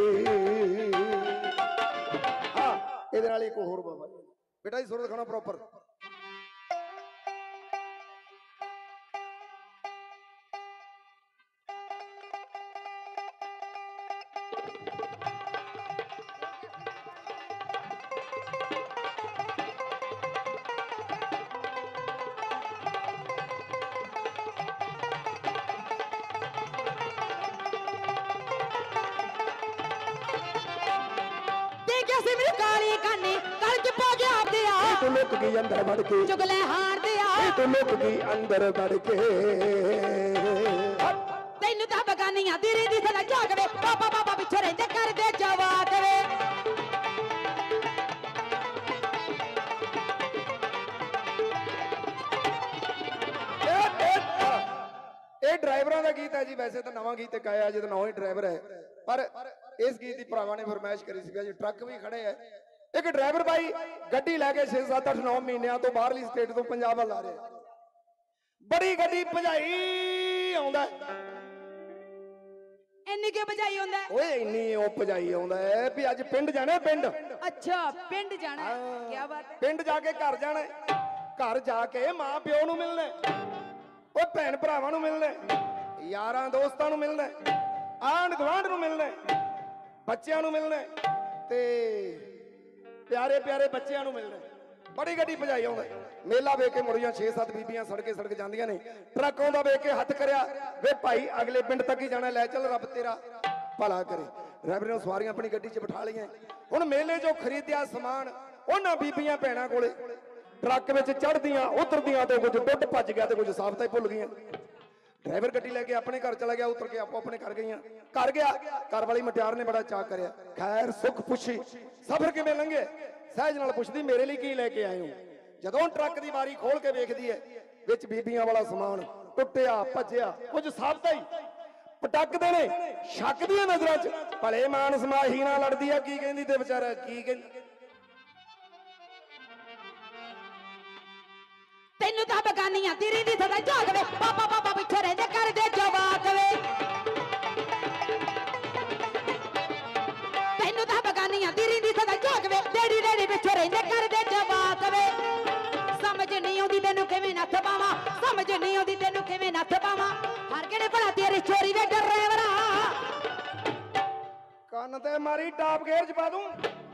ਹਾਂ ਇਹਦੇ ਨਾਲ ਇੱਕ ਹੋਰ ਬਾਬਾ ਬੇਟਾ ਜੀ ਸੁਰ ਦਿਖਾਣਾ ਪ੍ਰੋਪਰ ਤੂੰ ਲੁਕ ਗਈ ਅੰਦਰ ਵੜ ਕੇ ਚੁਗਲੇ ਹਾਰ ਦਿਆ ਤੂੰ ਲੁਕ ਗਈ ਅੰਦਰ ਵੜ ਕੇ ਤੈਨੂੰ ਤਾਂ ਬਗਾਨੀਆਂ ਦੀਰੀ ਦੀ ਸਦਾ ਜਾਗਵੇ ਬਾਬਾ ਬਾਬਾ ਪਿੱਛੇ ਰਹਿੰਦੇ ਕਰਦੇ ਜਵਾਕ ਵੇ ਇਹ ਡਰਾਈਵਰਾਂ ਦਾ ਗੀਤ ਹੈ ਜੀ ਵੈਸੇ ਤਾਂ ਨਵਾਂ ਗੀਤ ਗਾਇਆ ਜਦੋਂ ਨਵਾਂ ਹੀ ਡਰਾਈਵਰ ਹੈ ਪਰ ਇਸ ਗੀਤ ਦੀ ਭਰਾਵਾਂ ਨੇ ਫਰਮਾਇਸ਼ ਕਰੀ ਸੀਗਾ ਜੀ ਟਰੱਕ ਵੀ ਖੜੇ ਹੈ ਇੱਕ ਡਰਾਈਵਰ ਬਾਈ ਗੱਡੀ ਲੈ ਕੇ ਛੇ ਸੱਤ ਅੱਠ ਨੌ ਮਹੀਨਿਆਂ ਤੋਂ ਬਾਹਰਲੀ ਸਟੇਟ ਤੋਂ ਪੰਜਾਬ ਵੱਲ ਆ ਰਿਹਾ ਬੜੀ ਗੱਡੀ ਭਜਾਈ ਆਉਂਦਾ ਇੰਨੀ ਕਿ ਭਜਾਈ ਆਉਂਦਾ ਓਏ ਇੰਨੀ ਉਹ ਭਜਾਈ ਆਉਂਦਾ ਹੈ ਵੀ ਅੱਜ ਪਿੰਡ ਜਾਣਾ ਪਿੰਡ ਅੱਛਾ ਪਿੰਡ ਜਾਣਾ ਕੀ ਬਾਤ ਹੈ ਪਿੰਡ ਜਾ ਕੇ ਘਰ ਜਾਣਾ ਘਰ ਜਾ ਕੇ ਮਾਂ ਪਿਓ ਨੂੰ ਮਿਲਣਾ ਉਹ ਭੈਣ ਭਰਾਵਾਂ ਨੂੰ ਮਿਲਣਾ ਯਾਰਾਂ ਦੋਸਤਾਂ ਨੂੰ ਮਿਲਣਾ ਆਂਢ ਗੁਆਂਢ ਨੂੰ ਮਿਲਣਾ ਬੱਚਿਆਂ ਨੂੰ ਮਿਲਣਾ ਤੇ ਪਿਆਰੇ ਪਿਆਰੇ ਬੱਚਿਆਂ ਨੂੰ ਮਿਲਣਾ ਬੜੀ ਗੱਡੀ ਭਜਾਈ ਆਉਂਦਾ ਮੇਲਾ ਵੇਖ ਕੇ ਮੁੜੀਆਂ ਛੇ ਸੱਤ ਬੀਬੀਆਂ ਸੜਕੇ ਸੜਕ ਜਾਂਦੀਆਂ ਨੇ ਟਰੱਕ ਆਉਂਦਾ ਵੇਖ ਕੇ ਹੱਥ ਕਰਿਆ ਵੇ ਭਾਈ ਅਗਲੇ ਪਿੰਡ ਤੱਕ ਹੀ ਜਾਣਾ ਲੈ ਚੱਲ ਰੱਬ ਤੇਰਾ ਭਲਾ ਕਰੇ ਡਰਾਈਵਰ ਨੇ ਸਵਾਰੀਆਂ ਆਪਣੀ ਗੱਡੀ 'ਚ ਬਿਠਾ ਲਈਆਂ ਹੁਣ ਮੇਲੇ 'ਚੋਂ ਖਰੀਦਿਆ ਸਮਾਨ ਉਹਨਾਂ ਬੀਬੀਆਂ ਭੈਣਾਂ ਕੋਲੇ ਟਰੱਕ ਵਿੱਚ ਚੜ੍ਹਦੀਆਂ ਉਤਰਦੀਆਂ ਤੇ ਕੁਝ ਟੁੱਟ ਭੱਜ ਗਿਆ ਤੇ ਕੁਝ ਸਾਬਤਾ ਹੀ ਭੁੱਲ ਗਈਆਂ ਡਰਾਈਵਰ ਗੱਡੀ ਲੈ ਕੇ ਆਪਣੇ ਘਰ ਚਲਾ ਗਿਆ ਉਤਰ ਕੇ ਆਪੋ ਆਪਣੇ ਘਰ ਗਈਆਂ ਘਰ ਗਿਆ ਘਰ ਵਾਲੀ ਮਟਿਆਰ ਨੇ ਬੜਾ ਚਾਅ ਕਰਿਆ ਖੈਰ ਸੁੱਖ ਪੁੱਛੀ ਸਫ਼ਰ ਕਿਵੇਂ ਲੰਘੇ ਸਹਿਜ ਨਾਲ ਪੁੱਛਦੀ ਮੇਰੇ ਲਈ ਕੀ ਲੈ ਕੇ ਆਏ ਹੋ ਜਦੋਂ ਟਰੱਕ ਦੀ ਬਾਰੀ ਖੋਲ ਕੇ ਵੇਖਦੀ ਹੈ ਵਿੱਚ ਬੀਬੀਆਂ ਵਾਲਾ ਸਮਾਨ ਟੁੱਟਿਆ ਭੱਜਿਆ ਕੁਝ ਸਾਬਤਾ ਹੀ ਪਟਕਦੇ ਨੇ ਸ਼ੱਕ ਦੀਆਂ ਨਜ਼ਰਾਂ 'ਚ ਭਲੇ ਮਾਨਸ ਮਾਹੀ ਨਾਲ ਲੜਦੀ ਆ ਕੀ ਕਹਿੰਦੀ ਤੇ ਵਿਚਾਰਾ ਕੀ ਕਹਿੰਦੀ ਤੈਨੂੰ ਤਾਂ ਬਗਾਨੀਆਂ ਤੇਰੀ ਦੀ ਸਦਾ ਝਾਕਵੇ ਪਾਪਾ ਪਾਪਾ ਪਿੱਛੇ ਰਹਿੰਦੇ ਕਰਦੇ ਜਵਾਕ ਵੇ ਤੈਨੂੰ ਤਾਂ ਬਗਾਨੀਆਂ ਤੇਰੀ ਦੀ ਸਦਾ ਝਾਕਵੇ ਡੇੜੀ ਡੇੜੀ ਪਿੱਛੇ ਰਹਿੰਦੇ ਕਰਦੇ ਜਵਾਕ ਵੇ ਸਮਝ ਨਹੀਂ ਆਉਂਦੀ ਤੈਨੂੰ ਕਿਵੇਂ ਨੱਥ ਪਾਵਾਂ ਸਮਝ ਨਹੀਂ ਆਉਂਦੀ ਤੈਨੂੰ ਕਿਵੇਂ ਨੱਥ ਪਾਵਾਂ ਹਰ ਕਿਹੜੇ ਭਲਾ ਤੇਰੀ ਚੋਰੀ ਵੇ ਡਰਾਈਵਰਾ ਕੰਨ ਤੇ ਮਾਰੀ ਟਾਪ ਗੇਅਰ 'ਚ ਪਾ ਦੂੰ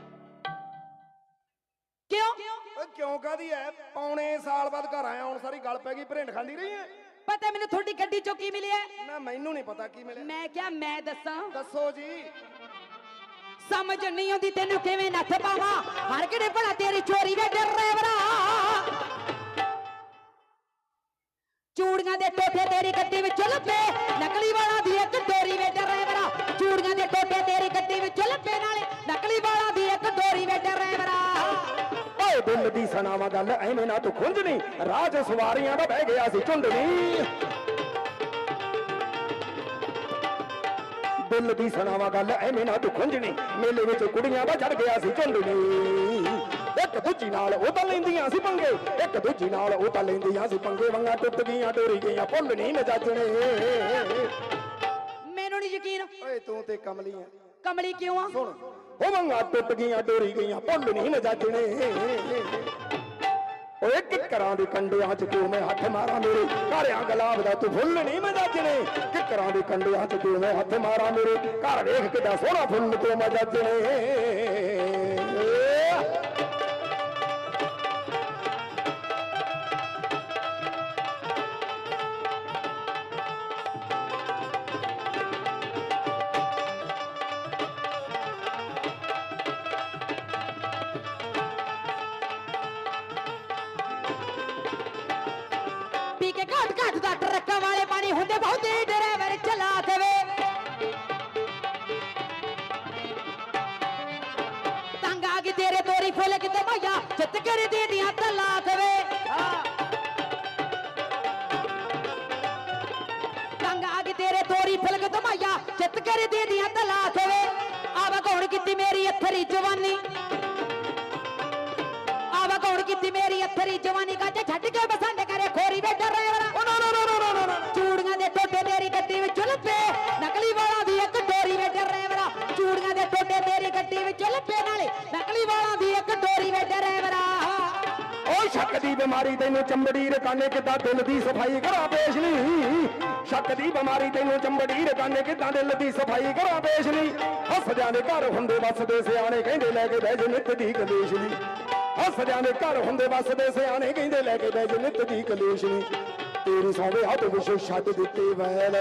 ਕਿਉਂ ਓਏ ਕਿਉਂ ਕਾਦੀ ਐ ਪੌਣੇ ਸਾਲ ਬਾਅਦ ਘਰ ਆਇਆ ਹੁਣ ਸਾਰੀ ਗੱਲ ਪੈ ਗਈ ਭਰਿੰਡ ਖਾਂਦੀ ਰਹੀ ਐ ਪਤਾ ਮੈਨੂੰ ਤੁਹਾਡੀ ਗੱਡੀ ਚੋਂ ਕੀ ਮਿਲਿਆ ਨਾ ਮੈਨੂੰ ਨਹੀਂ ਪਤਾ ਕੀ ਮਿਲਿਆ ਮੈਂ ਕਿਹਾ ਮੈਂ ਦੱਸਾਂ ਦੱਸੋ ਜੀ ਸਮਝ ਨਹੀਂ ਆਉਂਦੀ ਤੈਨੂੰ ਕਿਵੇਂ ਨੱਥ ਪਾਵਾਂ ਹਰ ਕਿਹੜੇ ਭਲਾ ਤੇਰੀ ਚੋਰੀ ਵੇ ਡਰਾਈਵਰਾ ਚੂੜੀਆਂ ਦੇ ਟੋਟੇ ਤੇਰੀ ਗੱਡੀ ਵਿੱਚ ਲੱਭੇ ਨਕਲੀ ਵਾਲਾ ਦੀ ਇੱਕ ਡੋਰੀ ਵੇ ਡਰਾਈਵਰਾ ਚੂੜੀਆਂ ਦੇ ਟੋਟੇ ਤੇਰੀ ਗੱਡੀ ਵਿੱਚ ਲੱਭੇ ਨਾਲੇ ਨਕਲੀ ਵਾਲਾ ਦੀ ਇੱਕ ਡੋਰੀ ਵੇ ਡਰਾਈਵਰਾ ਓਏ ਦਿਲ ਦੀ ਸੁਣਾਵਾ ਗੱਲ ਐਵੇਂ ਨਾ ਤੂੰ ਖੁੰਝਣੀ ਰਾਹ 'ਚ ਸਵਾਰੀਆਂ ਦਾ ਬਹਿ ਗਿਆ ਸੀ ਝੁੰਡਣੀ ਦਿਲ ਦੀ ਸੁਣਾਵਾ ਗੱਲ ਐਵੇਂ ਨਾ ਤੂੰ ਖੁੰਝਣੀ ਮੇਲੇ ਵਿੱਚ ਕੁੜੀਆਂ ਦਾ ਚੜ ਗਿਆ ਸੀ ਝੁੰਡਣੀ ਇੱਕ ਦੂਜੀ ਨਾਲ ਉਹ ਤਾਂ ਲੈਂਦੀਆਂ ਸੀ ਪੰਗੇ ਇੱਕ ਦੂਜੀ ਨਾਲ ਉਹ ਤਾਂ ਲੈਂਦੀਆਂ ਸੀ ਪੰਗੇ ਵੰਗਾਂ ਟੁੱਟ ਗਈਆਂ ਡੋਰੀ ਗਈਆਂ ਭੁੱਲ ਨਹੀਂ ਨਜਾਜਣੇ ਮੈਨੂੰ ਨਹੀਂ ਯਕੀਨ ਓਏ ਤੂੰ ਤੇ ਕਮਲੀ ਐ ਕਮਲੀ ਕਿਉਂ ਆ ਸੁਣ ਉਹ ਵੰਗਾਂ ਟੁੱਟ ਗਈਆਂ ਡੋਰੀ ਗਈਆਂ ਭੁੱਲ ਨਹੀਂ ਨਜਾਜਣੇ ਓਏ ਕਿੱਕਰਾਂ ਦੇ ਕੰਡਿਆਂ 'ਚ ਕਿਉਂ ਮੈਂ ਹੱਥ ਮਾਰਾਂ ਮੇਰੇ ਘਰਿਆਂ ਗੁਲਾਬ ਦਾ ਤੂੰ ਫੁੱਲ ਨਹੀਂ ਮਜਾਜਣੇ ਕਿੱਕਰਾਂ ਦੇ ਕੰਡਿਆਂ 'ਚ ਕਿਉਂ ਮੈਂ ਹੱਥ ਮਾਰਾਂ ਮੇਰੇ ਘਰ ਵੇਖ ਕਿੱਡਾ ਸੋਹਣਾ ਫੁੱਲ ਤੂੰ ਮਜਾਜਣੇ ਪੀ ਕੇ ਘਾਟ ਘਾਟ ਦਾ ਟਰੱਕਾਂ ਵਾਲੇ ਪਾਣੀ ਹੁੰਦੇ ਬਹੁਤੇ ਡਰਾਈਵਰ ਚਲਾ ਦੇਵੇ ਤੰਗ ਆ ਗਈ ਤੇਰੇ ਤੋਰੀ ਫੁੱਲ ਕਿਤੇ ਮਾਇਆ ਚਿੱਤ ਕਰ ਦੇ ਦੀਆਂ ਤਲਾਕ ਵੇ ਤੰਗ ਆ ਗਈ ਤੇਰੇ ਤੋਰੀ ਫੁੱਲ ਕਿਤੇ ਮਾਇਆ ਚਿੱਤ ਕਰ ਦੇ ਦੀਆਂ ਤਲਾਕ ਵੇ ਆਵਾ ਕੌਣ ਕੀਤੀ ਮੇਰੀ ਅਥਰੀ ਜਵਾਨੀ ਆਵਾ ਕੌਣ ਕੀਤੀ ਮੇਰੀ ਅਥਰੀ ਜਵਾਨੀ ਕਾਜੇ ਛੱਡ ਕੇ ਬਸੰਡ ਕਰੇ ਖੋਰੀ ਵੇ ਡਰਾਈਵਰਾ ਚੂੜੀਆਂ ਦੇ ਟੋਟੇ ਤੇਰੀ ਗੱਡੀ ਵਿੱਚ ਲੱਭੇ ਨਕਲੀ ਵਾਲਾਂ ਦੀ ਇੱਕ ਡੋਰੀ ਵੇ ਡਰਾਈਵਰਾ ਚੂੜੀਆਂ ਦੇ ਟੋਟੇ ਤੇਰੀ ਗੱਡੀ ਵਿੱਚ ਲੱਭੇ ਨਾਲੇ ਨਕਲੀ ਵਾਲਾਂ ਦੀ ਇੱਕ ਡੋਰੀ ਵੇ ਡਰਾਈਵਰਾ ਓ ਸ਼ੱਕ ਦੀ ਬਿਮਾਰੀ ਤੈਨੂੰ ਚੰਬੜੀ ਰਕਾਨੇ ਕਿੱਦਾਂ ਦਿਲ ਦੀ ਸਫਾਈ ਕਰਾਂ ਪੇਸ਼ ਨਹੀਂ ਸ਼ੱਕ ਦੀ ਬਿਮਾਰੀ ਤੈਨੂੰ ਚੰਬੜੀ ਰਕਾਨੇ ਕਿੱਦਾਂ ਦਿਲ ਦੀ ਸਫਾਈ ਕਰਾਂ ਪੇਸ਼ ਨਹੀਂ ਹੱਸਦਿਆਂ ਦੇ ਘਰ ਹੁੰਦੇ ਵੱਸਦੇ ਸਿਆਣੇ ਕਹਿੰਦੇ ਲੈ ਕੇ ਬਹਿ ਜੇ ਨਿੱਤ ਦੀ ਕਲੇਸ਼ ਨਹੀਂ ਹੱਸਦਿਆਂ ਦੇ ਘਰ ਹੁੰਦੇ ਵੱਸਦੇ ਸਿਆਣੇ ਕਹਿੰਦੇ ਲੈ ਕੇ ਬਹਿ ਜੇ ਨਿੱਤ ਦੀ ਕਲੇਸ਼ ਨਹੀਂ ਤੇਰੀ ਸੌਂਵੇ ਹੱਥ ਪਿੱਛੋਂ ਛੱਡ ਦਿੱਤੀ ਵੈਲ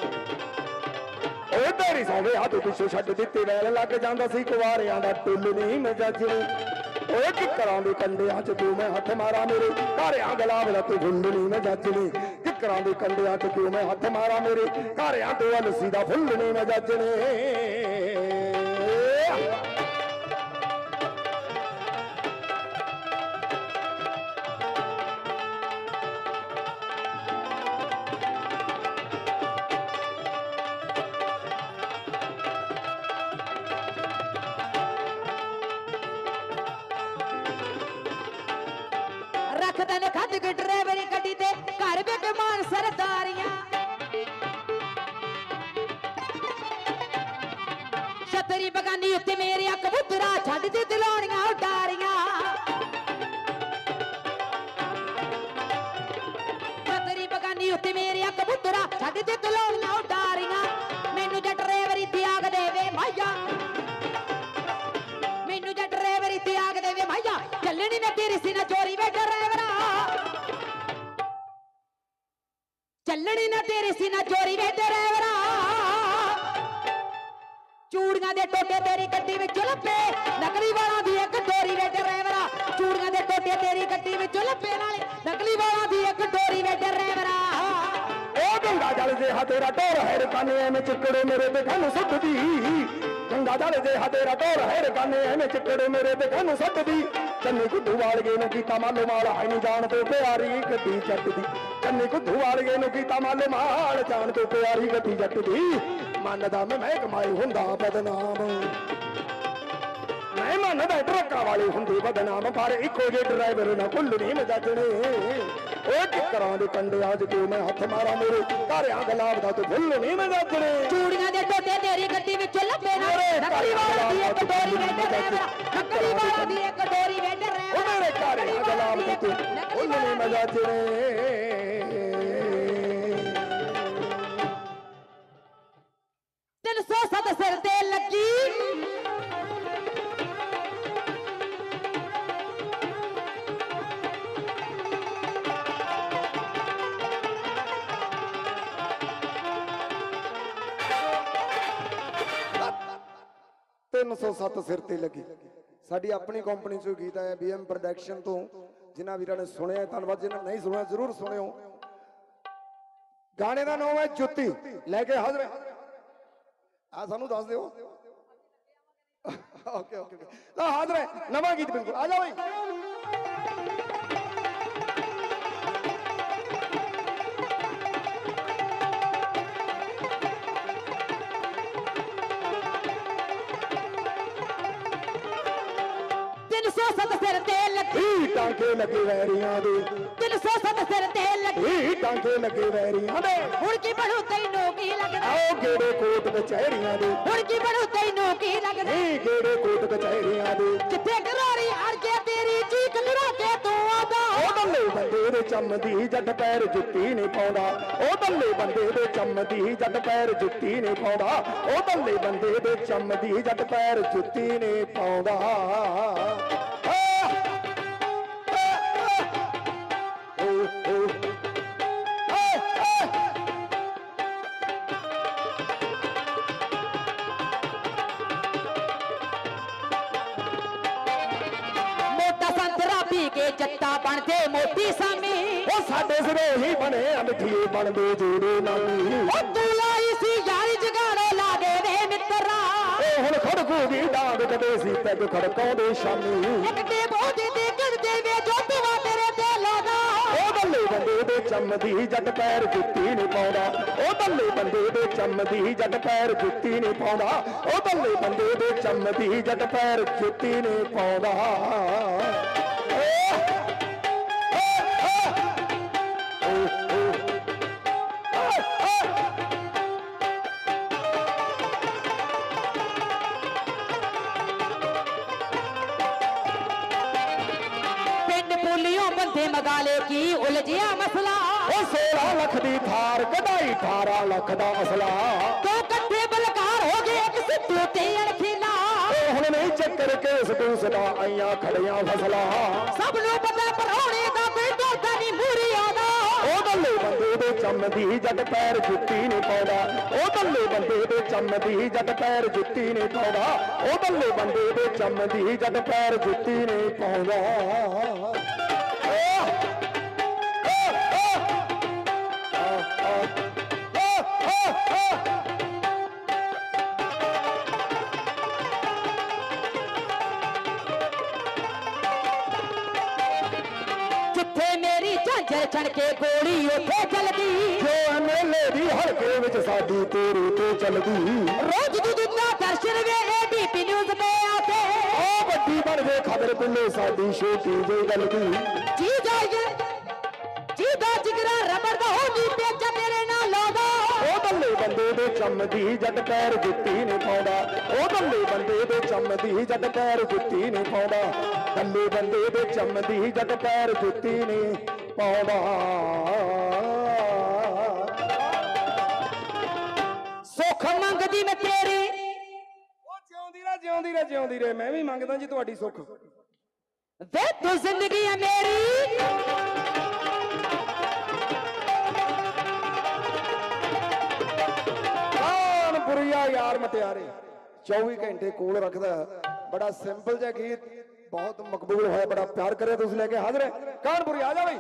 ਓ ਤੇਰੀ ਸੌਂਵੇ ਹੱਥ ਪਿੱਛੋਂ ਛੱਡ ਦਿੱਤੀ ਵੈਲ ਲੱਗ ਜਾਂਦਾ ਸੀ ਕੁਵਾਰਿਆਂ ਦਾ ਟੁੱਲ ਨਹੀਂ ਮਜਾਜਣੀ ਓਏ ਕਿੱਕਰਾਂ ਦੇ ਕੰਡਿਆਂ 'ਚ ਤੂੰ ਮੈਂ ਹੱਥ ਮਾਰਾਂ ਮੇਰੇ ਘਰਿਆਂ ਗੁਲਾਬ ਦਾ ਤੂੰ ਫੁੱਲ ਨਹੀਂ ਮਜਾਜਣੀ ਕਿੱਕਰਾਂ ਦੇ ਕੰਡਿਆਂ 'ਚ ਤੂੰ ਮੈਂ ਹੱਥ ਮਾਰਾਂ ਮੇਰੇ ਘਰਿਆਂ ਤੋਂ ਲੱਸੀ ਦਾ ਫੁੱਲ ਨਹੀਂ ਮਜਾਜਣੇ ਰੱਖਦੇ ਨੇ ਖੱਜ ਕੇ ਡਰਾਈਵਰੀ ਗੱਡੀ ਤੇ ਘਰ ਵੇ ਕੇ ਮਾਨ ਸਰਦਾਰੀਆਂ ਛਤਰੀ ਬਗਾਨੀ ਉੱਤੇ ਮੇਰੇ ਕਬੂਤਰਾ ਛੱਡ ਦੇ ਦਿਲਾਉਣੀਆਂ ਉਡਾਰੀਆਂ ਛਤਰੀ ਬਗਾਨੀ ਉੱਤੇ ਮੇਰੇ ਕਬੂਤਰਾ ਛੱਡ ਦੇ ਦਿਲਾਉਣੀਆਂ ਉਡਾਰੀਆਂ ਮੈਨੂੰ ਜੇ ਡਰਾਈਵਰੀ ਤਿਆਗ ਦੇਵੇ ਮਾਇਆ ਮੈਨੂੰ ਜੇ ਡਰਾਈਵਰੀ ਤਿਆਗ ਦੇਵੇ ਮਾਇਆ ਚੱਲਣੀ ਨਾ ਤੇਰੀ ਸੀ ਨਾ ਚੋਰੀ ਵੇ ਡਰਾਈਵਰਾ ਚੱਲਣੀ ਨਾ ਤੇਰੀ ਸੀ ਨਾ ਚੋਰੀ ਵੇ ਡਰਾਈਵਰਾ ਚੂੜੀਆਂ ਦੇ ਟੋਟੇ ਤੇਰੀ ਗੱਡੀ ਵਿੱਚ ਲੱਭੇ ਨਕਲੀ ਵਾਲਾਂ ਦੀ ਇੱਕ ਡੋਰੀ ਵੇ ਡਰਾਈਵਰਾ ਚੂੜੀਆਂ ਦੇ ਟੋਟੇ ਤੇਰੀ ਗੱਡੀ ਵਿੱਚ ਲੱਭੇ ਨਾਲੇ ਨਕਲੀ ਵਾਲਾਂ ਦੀ ਇੱਕ ਡੋਰੀ ਵੇ ਡਰਾਈਵਰਾ ਉਹ ਗੰਗਾ ਜਲ ਦੇ ਹਾ ਤੇਰਾ ਢੋਰ ਹੈ ਰਕਾਨੇ ਐਵੇਂ ਚਿੱਕੜੇ ਮੇਰੇ ਤੇ ਖਾਨੂੰ ਸੁੱਟਦੀ ਗੰਗਾ ਜਲ ਦੇ ਹਾ ਤੇਰਾ ਢੋਰ ਹੈ ਰਕਾਨੇ ਐਵੇਂ ਚਿੱਕੜੇ ਮੇਰੇ ਤੇ ਖਾਨੂੰ ਸੁੱਟਦੀ ਚੰਨੀ ਗੁੱਡੂ ਵਾਲਗੇ ਨੂੰ ਕੀਤਾ ਮਾਲੋ ਮਾਲ ਹੈ ਨਹੀਂ ਜਾਣ ਤੋਂ ਪਿਆਰੀ ਗੱਡੀ ਜੱਟ ਦੀ ਚੰਨੀ ਗੁੱਡੂ ਵਾਲਗੇ ਨੂੰ ਕੀਤਾ ਮਾਲੋ ਮਾਲ ਜਾਣ ਤੋਂ ਪਿਆਰੀ ਗੱਡੀ ਜੱਟ ਦੀ ਮੰਨਦਾ ਮੈਂ ਮੈਂ ਕਮਾਈ ਹੁੰਦਾ ਬਦਨਾਮ ਮੈਂ ਮੰਨਦਾ ਟਰੱਕਾਂ ਵਾਲੀ ਹੁੰਦੀ ਬਦਨਾਮ ਪਰ ਇੱਕੋ ਜਿਹੇ ਡਰਾਈਵਰ ਨਾ ਕੁੱਲ ਨਹੀਂ ਮਜਾਜਣੇ ਉਹ ਟਿੱਕਰਾਂ ਦੇ ਕੰਡੇ ਅੱਜ ਤੇ ਮੈਂ ਹੱਥ ਮਾਰਾਂ ਮੇਰੇ ਘਰਿਆਂ ਗਲਾਬ ਦਾ ਤੂੰ ਭੁੱਲ ਨਹੀਂ ਮਜਾਜਣੇ ਚੂੜੀਆਂ ਦੇ ਟੋਟੇ ਤੇਰੀ ਗੱਡੀ ਵਿੱਚੋਂ ਲੱਭੇ ਨਾ ਨਕਲੀ ਵਾਲਾ ਦੀ ਇੱਕ ਡੋਰੀ ਵੇ ਡਰਾਈਵਰ ਨਕਲੀ ਵਾਲਾ ਦੀ ਇੱਕ ਡੋਰੀ ਵੇ ਡਰਾਈਵਰ ਉਹ ਮੇਰੇ ਘਰਿਆਂ ਗਲਾਬ ਦਾ ਤੂੰ ਭੁੱਲ ਨਹੀਂ ਮਜਾਜਣੇ ਤਿੰਨ ਸੌ ਸੱਤ ਸਿਰ ਤੇ ਲੱਗੀ ਤਿੰਨ ਸੌ ਸੱਤ ਸਿਰ ਤੇ ਲੱਗੀ ਸਾਡੀ ਆਪਣੀ ਕੰਪਨੀ ਚੋਂ ਗੀਤ ਆਇਆ ਬੀਐਮ ਪ੍ਰੋਡਕਸ਼ਨ ਤੋਂ ਜਿਨ੍ਹਾਂ ਵੀਰਾਂ ਨੇ ਸੁਣਿਆ ਧੰਨਵਾਦ ਜਿਨ੍ਹਾਂ ਨਹੀਂ ਸੁਣਿਆ ਜ਼ਰੂਰ ਸੁਣਿਓ ਗਾਣੇ ਦਾ ਨਾਮ ਹੈ ਜੁੱਤੀ ਲੈ ਕੇ ਹਾਜ਼ਰ ਆ ਸਾਨੂੰ ਦੱਸ ਦਿਓ ਓਕੇ ਓਕੇ ਲਾ ਹਾਜ਼ਰ ਹੈ ਨਵਾਂ ਗੀਤ ਬਿਲਕੁਲ ਆ ਜਾਓ ਬਈ ਤਿੰਨ ਸੌ ਸੱਤ ਸਿਰ ਤੇ ਲੱਗੀ ਟਾਂਕੇ ਲੱਗੇ ਵੈਰੀਆਂ ਦੇ ਤਿੰਨ ਸੌ ਸੱਤ ਸਿਰ ਤੇ ਲੱਗੀ ਟਾਂਕੇ ਲੱਗੇ ਵੈਰੀਆਂ ਦੇ ਹੁਣ ਕੀ ਬਣੂ ਤੈਨੂੰ ਕੀ ਲੱਗਦਾ ਆਓ ਗੇੜੇ ਕੋਟ ਕਚਹਿਰੀਆਂ ਦੇ ਹੁਣ ਕੀ ਬਣੂ ਤੈਨੂੰ ਕੀ ਲੱਗਦਾ ਇਹ ਗੇੜੇ ਕੋਟ ਕਚਹਿਰੀਆਂ ਦੇ ਜਿੱਥੇ ਗਰਾਰੀ ਹਰ ਕੇ ਤੇਰੀ ਚੀਕ ਲੜਾ ਕੇ ਤੂੰ ਆਦਾ ਉਹ ਬੱਲੇ ਬੰਦੇ ਦੇ ਚੰਮਦੀ ਜੱਟ ਪੈਰ ਜੁੱਤੀ ਨਹੀਂ ਪਾਉਂਦਾ ਉਹ ਬੱਲੇ ਬੰਦੇ ਦੇ ਚੰਮਦੀ ਜੱਟ ਪੈਰ ਜੁੱਤੀ ਨਹੀਂ ਪਾਉਂਦਾ ਉਹ ਬੱਲੇ ਬੰਦੇ ਦੇ ਚੰਮਦੀ ਜੱਟ ਪੈਰ ਜੁੱਤੀ ਨਹੀਂ ਪਾਉਂਦਾ ਕੇ ਜੱਟਾ ਬਣਦੇ ਮੋਤੀ ਸਾਮੀ ਉਹ ਸਾਡੇ ਸਿਰੇ ਹੀ ਬਣੇ ਮਿੱਠੀਏ ਬਣਦੇ ਜੋੜੇ ਨਾਮੀ ਉਹ ਤੂੰ ਲਾਈ ਸੀ ਯਾਰੀ ਜਗਾੜੇ ਲਾ ਦੇ ਵੇ ਮਿੱਤਰਾ ਉਹ ਹੁਣ ਖੜਕੂਗੀ ਡਾਂਗ ਕਦੇ ਸੀ ਪੈਗ ਖੜਕਾਉਂਦੇ ਸ਼ਾਮੀ ਇੱਕ ਤੇ ਬੋਝੇ ਦੇ ਕਰਦੇ ਵੇ ਜੋਤਵਾ ਤੇਰੇ ਤੇ ਲਾਦਾ ਉਹ ਬੱਲੇ ਬੰਦੇ ਦੇ ਚੰਮਦੀ ਜੱਟ ਪੈਰ ਜੁੱਤੀ ਨਹੀਂ ਪਾਉਂਦਾ ਉਹ ਬੱਲੇ ਬੰਦੇ ਦੇ ਚੰਮਦੀ ਜੱਟ ਪੈਰ ਜੁੱਤੀ ਨਹੀਂ ਪਾਉਂਦਾ ਉਹ ਬੱਲੇ ਬੰਦੇ ਦੇ ਚੰਮਦੀ ਜੱਟ ਪੈਰ ਜੁੱਤੀ ਨਹੀਂ ਪਾਉਂਦਾ ਬੰਦੇ ਮਗਾਲੇ ਕੀ ਉਲਝਿਆ ਮਸਲਾ ਉਹ ਸੋਲਾਂ ਲੱਖ ਦੀ ਥਾਰ ਕਢਾਈ ਅਠਾਰਾਂ ਲੱਖ ਦਾ ਅਸਲਾ ਦੋ ਇਕੱਠੇ ਬਲਕਾਰ ਹੋ ਗਏ ਇੱਕ ਸਿੱਧੂ ਤੇ ਅਣਖੀਲਾ ਉਹ ਹੁਣ ਨਹੀਂ ਚੱਕਰ ਕੇਸ ਦੂਸ ਦਾ ਆਈਆਂ ਖੜੀਆਂ ਫਸਲਾ ਸਭ ਨੂੰ ਪਤਾ ਪਰੌਣੇ ਦਾ ਕੋਈ ਦੋਸਤ ਨਹੀਂ ਮੂਰੀ ਆਉਂਦਾ ਉਹ ਬੱਲੇ ਬੰਦੇ ਦੇ ਚੰਮਦੀ ਜੱਟ ਪੈਰ ਜੁੱਤੀ ਨਹੀਂ ਪਾਉਂਦਾ ਉਹ ਬੱਲੇ ਬੰਦੇ ਦੇ ਚੰਮਦੀ ਜੱਟ ਪੈਰ ਜੁੱਤੀ ਨਹੀਂ ਪਾਉਂਦਾ ਉਹ ਬੱਲੇ ਬੰਦੇ ਦੇ ਚੰਮਦੀ ਜੱਟ ਪੈਰ ਜੁੱਤੀ ਨਹੀਂ ਪਾਉਂਦਾ ਛਣ ਕੇ ਗੋਲੀ ਉੱਥੇ ਚੱਲਦੀ ਜੋ ਐਮਐਲਏ ਦੀ ਹਲਕੇ ਵਿੱਚ ਸਾਡੀ ਤੇਰੇ ਤੇ ਚੱਲਦੀ ਰੋਜ਼ ਦੀ ਦੁਨੀਆ ਦਰਸ਼ਨ ਵੇ ਏਬੀਪੀ ਨਿਊਜ਼ ਤੇ ਆਤੇ ਉਹ ਵੱਡੀ ਬਣ ਗਏ ਖਬਰ ਪਿੱਲੇ ਸਾਡੀ ਛੋਟੀ ਜਿਹੀ ਗੱਲ ਦੀ ਜੀ ਜਾਈਏ ਜੀ ਦਾ ਜਿਗਰਾ ਰਬੜ ਦਾ ਹੋ ਗਈ ਪੇਚਾ ਤੇਰੇ ਨਾਲ ਲਾਉਂਦਾ ਉਹ ਬੱਲੇ ਬੰਦੇ ਦੇ ਚੰਮਦੀ ਜੱਟ ਪੈਰ ਜੁੱਤੀ ਨਹੀਂ ਪਾਉਂਦਾ ਉਹ ਬੱਲੇ ਬੰਦੇ ਦੇ ਚੰਮਦੀ ਜੱਟ ਪੈਰ ਜੁੱਤੀ ਨਹੀਂ ਪਾਉਂਦਾ ਬੱਲੇ ਬੰਦੇ ਦੇ ਚੰਮਦੀ ਜੱਟ ਪੈਰ ਜੁੱਤੀ ਨਹੀਂ ਪਾਉਂਦਾ ਸੁੱਖ ਮੰਗਦੀ ਮੈਂ ਤੇਰੀ ਉਹ ਜਿਉਂਦੀ ਰਹਿ ਜਿਉਂਦੀ ਰਹਿ ਜਿਉਂਦੀ ਰਹਿ ਮੈਂ ਵੀ ਮੰਗਦਾ ਜੀ ਤੁਹਾਡੀ ਸੁੱਖ ਵੇ ਤੂੰ ਜ਼ਿੰਦਗੀ ਹੈ ਮੇਰੀ ਕਾਨਪੁਰੀਆ ਯਾਰ ਮਟਿਆਰੇ ਚੌਵੀ ਘੰਟੇ ਕੋਲ ਰੱਖਦਾ ਬੜਾ ਸਿੰਪਲ ਜਿਹਾ ਗੀਤ ਬਹੁਤ ਮਕਬੂਲ ਹੋਇਆ ਬੜਾ ਪਿਆਰ ਕਰਿਆ ਤੁਸੀਂ ਲੈ ਕੇ ਹਾਜ਼ਰ ਹੈ ਕਾਨਪੁਰੀ ਆ ਜਾ ਬਈ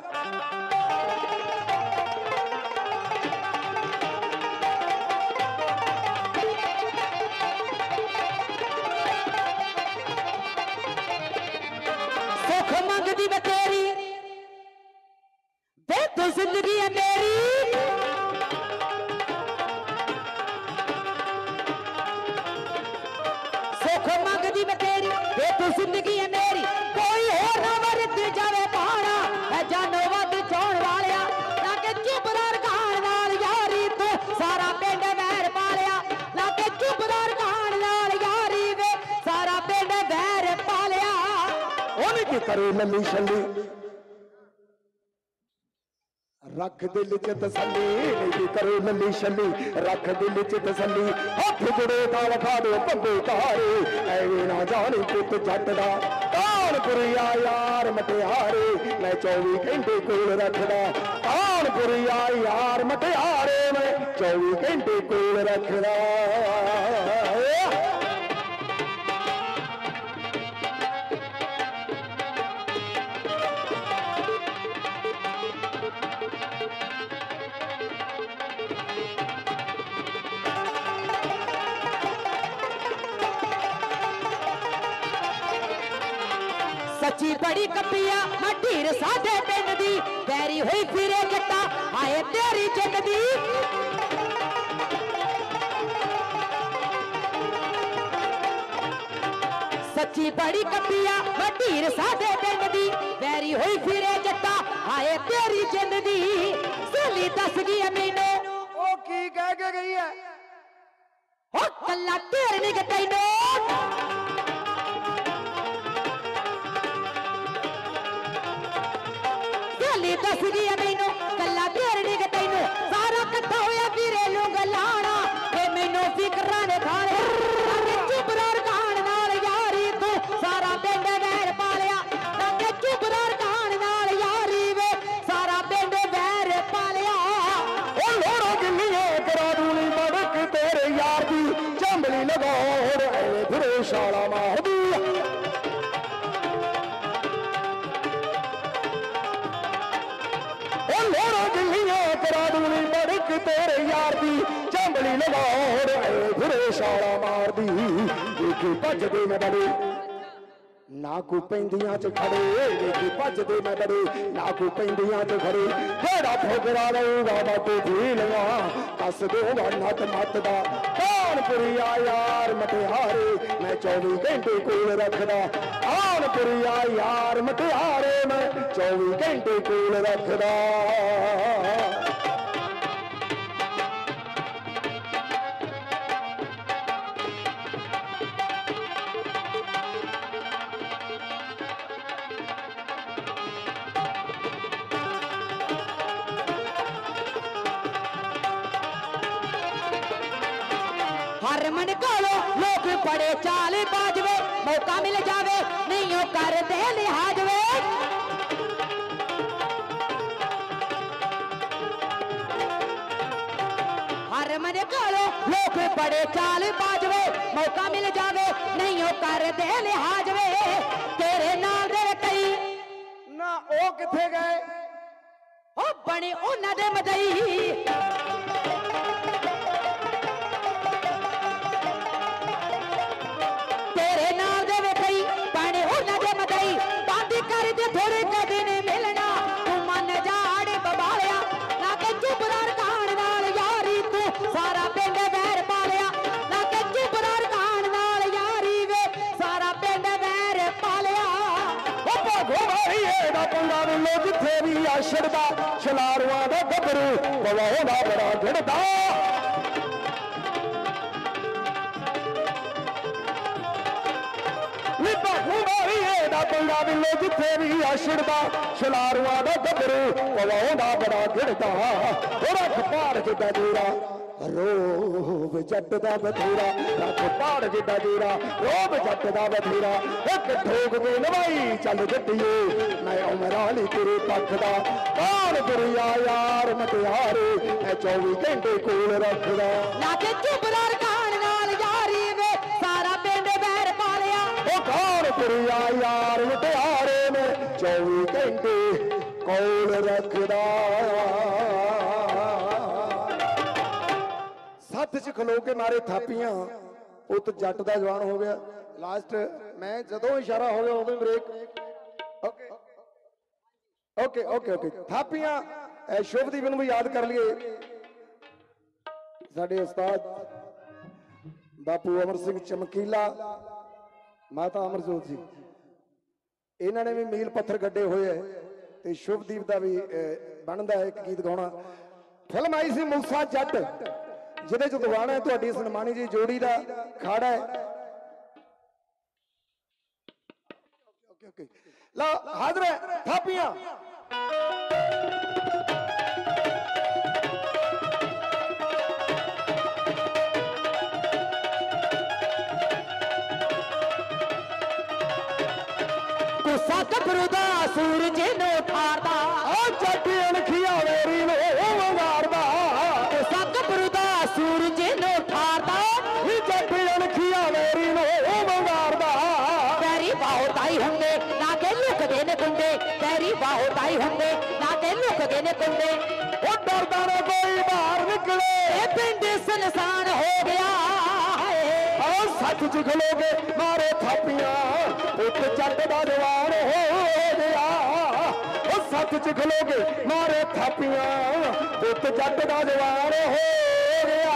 तू जिंदगी है मेरी सुख मंगदी मैं तेरी वे तू जिंदगी है मेरी कोई होर ना वरत जावे पाना है जानो वध चौण वालिया लागे चुपदार खान नाल यारी तू सारा पिंड वैर पालिया लागे चुपदार खान नाल यारी वे सारा पिंड वैर पालिया ओने की करे लल्ली छल्ली रख दिल च तसल्ली नहीं करे लल्ली छल्ली रख दिल च तसल्ली हथ जुड़े ता वखा दो पंबे तारे ऐवे ना जाने पुत जट दा कानपुरिया यार मटियारे मैं चौबी घंटे कोल रखदा कानपुरिया यार मटियारे मैं चौबी घंटे कोल रखदा सच्ची बड़ी कपिया मटीर साधे पिंड दी बैरी हुई फिरे जट्टा आए तेरी जिंद दी सच्ची बड़ी कपिया मटीर साधे पिंड दी बैरी हुई फिरे जट्टा आए तेरी जिंद दी सली दस गई मैनू ओ की कह के गई है ओ कल्ला तेरे नहीं तैनू दस गई मैनू कला घेर निग तैनू सारा कट्ठा होया फिरे लूंग लाना ते मैनू फिकरा ने खाने चुपरार खान नाल यारी तू सारा पिंड वैर पालिया लागे चुपरार खान नाल यारी वे सारा पिंड वैर पालिया ओ लोड़ो गिल्लिए करा दूली मड़क तेरे यार दी चंबली लगाओ ऐ फिरे शाला मार दी तेरे यार दी चंबली लगाओ फिरे शाला मार दी देखी भजदे मैं बड़े ना को पैंदियां च खड़े देखी भजदे मैं बड़े ना को पैंदियां च खड़े जेड़ा ठोकरा लऊगा मत भूलवा कस दूंगा नत मत दा कानपुरिया यार मटिहारे मैं चौबी घंटे कोल रखदा कानपुरिया यार मटिहारे मैं चौबी घंटे कोल रखदा हर मन कोलो लोग बड़े चाल बाजवे मौका मिल जावे नहीं कर दे लिहाज वे हर मन कोलो लोग बड़े चाल बाजवे मौका मिल जावे नहीं कर दे लिहाज वे तेरे नाल दे कई ना ओ किथे गए ओ बने उन्हां दे मदई थोड़े कदे ने मिलना तू मन जाड़ बबालिया लागे चुपरार खान नाल यारी तू सारा पिंड वैर पालिया लागे चुपरार खान नाल यारी वे सारा पिंड वैर पालिया ओ भोगो वाली ए दा पंगा लो जिथे भी आशड़दा छलारुआं दा गबरू पवाओ दा बड़ा घड़दा पंगा बिलो जिथे भी आशड़दा छलारुआं दा गबरू पवाउंदा बड़ा घिड़दा रख पार जिद्दा जोरा रोब जट दा बथेरा रख पार जिद्दा जोरा रोब जट दा बथेरा एक ठोक दे नवाई चल जट्टिए मैं उमराली तेरे पक्ष दा कानपुरिया यार मटिहारे मैं चौबी घंटे कोल रखदा लागे चुपरार खान नाल यारी वे सारा पिंड वैर पालिया ओ कानपुरिया यार मटिहारे में चौबी घंटे कोल रखदा सत्त च खलो के मारे थापियां पुत जट दा जवान हो गया लास्ट मैं जदों इशारा हो गया उदों break okay okay okay okay थापियां ਇਹ ਸ਼ੁਭਦੀਪ ਨੂੰ ਵੀ ਯਾਦ ਕਰ ਲਈਏ। ਸਾਡੇ ਉਸਤਾਦ ਬਾਪੂ ਅਮਰ ਸਿੰਘ ਚਮਕੀਲਾ, ਮਾਤਾ ਅਮਰਜੋਤ ਜੀ, ਇਹਨਾਂ ਨੇ ਵੀ ਮੀਲ ਪੱਥਰ ਗੱਡੇ ਹੋਏ ਹੈ ਤੇ ਸ਼ੁਭਦੀਪ ਦਾ ਵੀ ਬਣਦਾ ਹੈ ਇੱਕ ਗੀਤ ਗਾਉਣਾ। ਫਿਲਮ ਆਈ ਸੀ ਮੂਸਾ ਜੱਟ, ਜਿਹਦੇ ਚ ਦਿਵਾਣਾ ਹੈ ਤੁਹਾਡੀ ਸਨਮਾਨੀ ਜੀ ਜੋੜੀ ਦਾ ਖਾੜਾ ਹੈ। ਓਕੇ ਓਕੇ ਲਾ ਹਾਜ਼ਰ ਹੈ ਥਾਪੀਆਂ। ਗੁੱਸਾ ਗੱਭਰੂ ਦਾ ਸੂਰਜ ਨੂੰ ਠਾਰਦਾ, ਆ ਜੱਟ ਅਣਖੀਆਂ ਵੇਰੀ ਨੂੰ ਵੰਗਾਰਦਾ। ਗੁੱਸਾ ਗੱਭਰੂ ਦਾ ਸੂਰਜ ਨੂੰ ਠਾਰਦਾ, ਇਹ ਜੱਟ ਅਣਖੀਆਂ ਵੇਰੀ ਨੂੰ ਵੰਗਾਰਦਾ। ਤੇਰੀ ਬਾਹੋਂ ਤਾਈ ਹੁੰਦੇ ਨਾ ਕੇ ਲੁਕਦੇ ਨੇ ਕੁੰਡੇ, ਤੇਰੀ ਬਾਹੋਂ ਤਾਈ ਹੁੰਦੇ ਨਾ ਕੇ ਲੁਕਦੇ ਨੇ ਕੁੰਡੇ। ਉਹ ਡਰਦਾ ਨਾ ਕੋਈ ਬਾਹਰ ਨਿਕਲੇ, ਇਹ ਪਿੰਡ ਸੁਨਸਾਨ ਹੋ ਗਿਆ ਹੈ। ਆ ਸੱਚ ਚ ਖਲੋਗੇ ਮਾਰੇ ਥਾਪੀਆਂ, ਇੱਕ ਜੱਟ ਦਾ ਜਵਾਨ ਹੋ ਗਿਆ। ਉਹ ਸੱਚ ਚ ਖਲੋਗੇ ਮਾਰੇ ਥਾਪੀਆਂ, ਇੱਕ ਜੱਟ ਦਾ ਜਵਾਨ ਹੋ ਗਿਆ।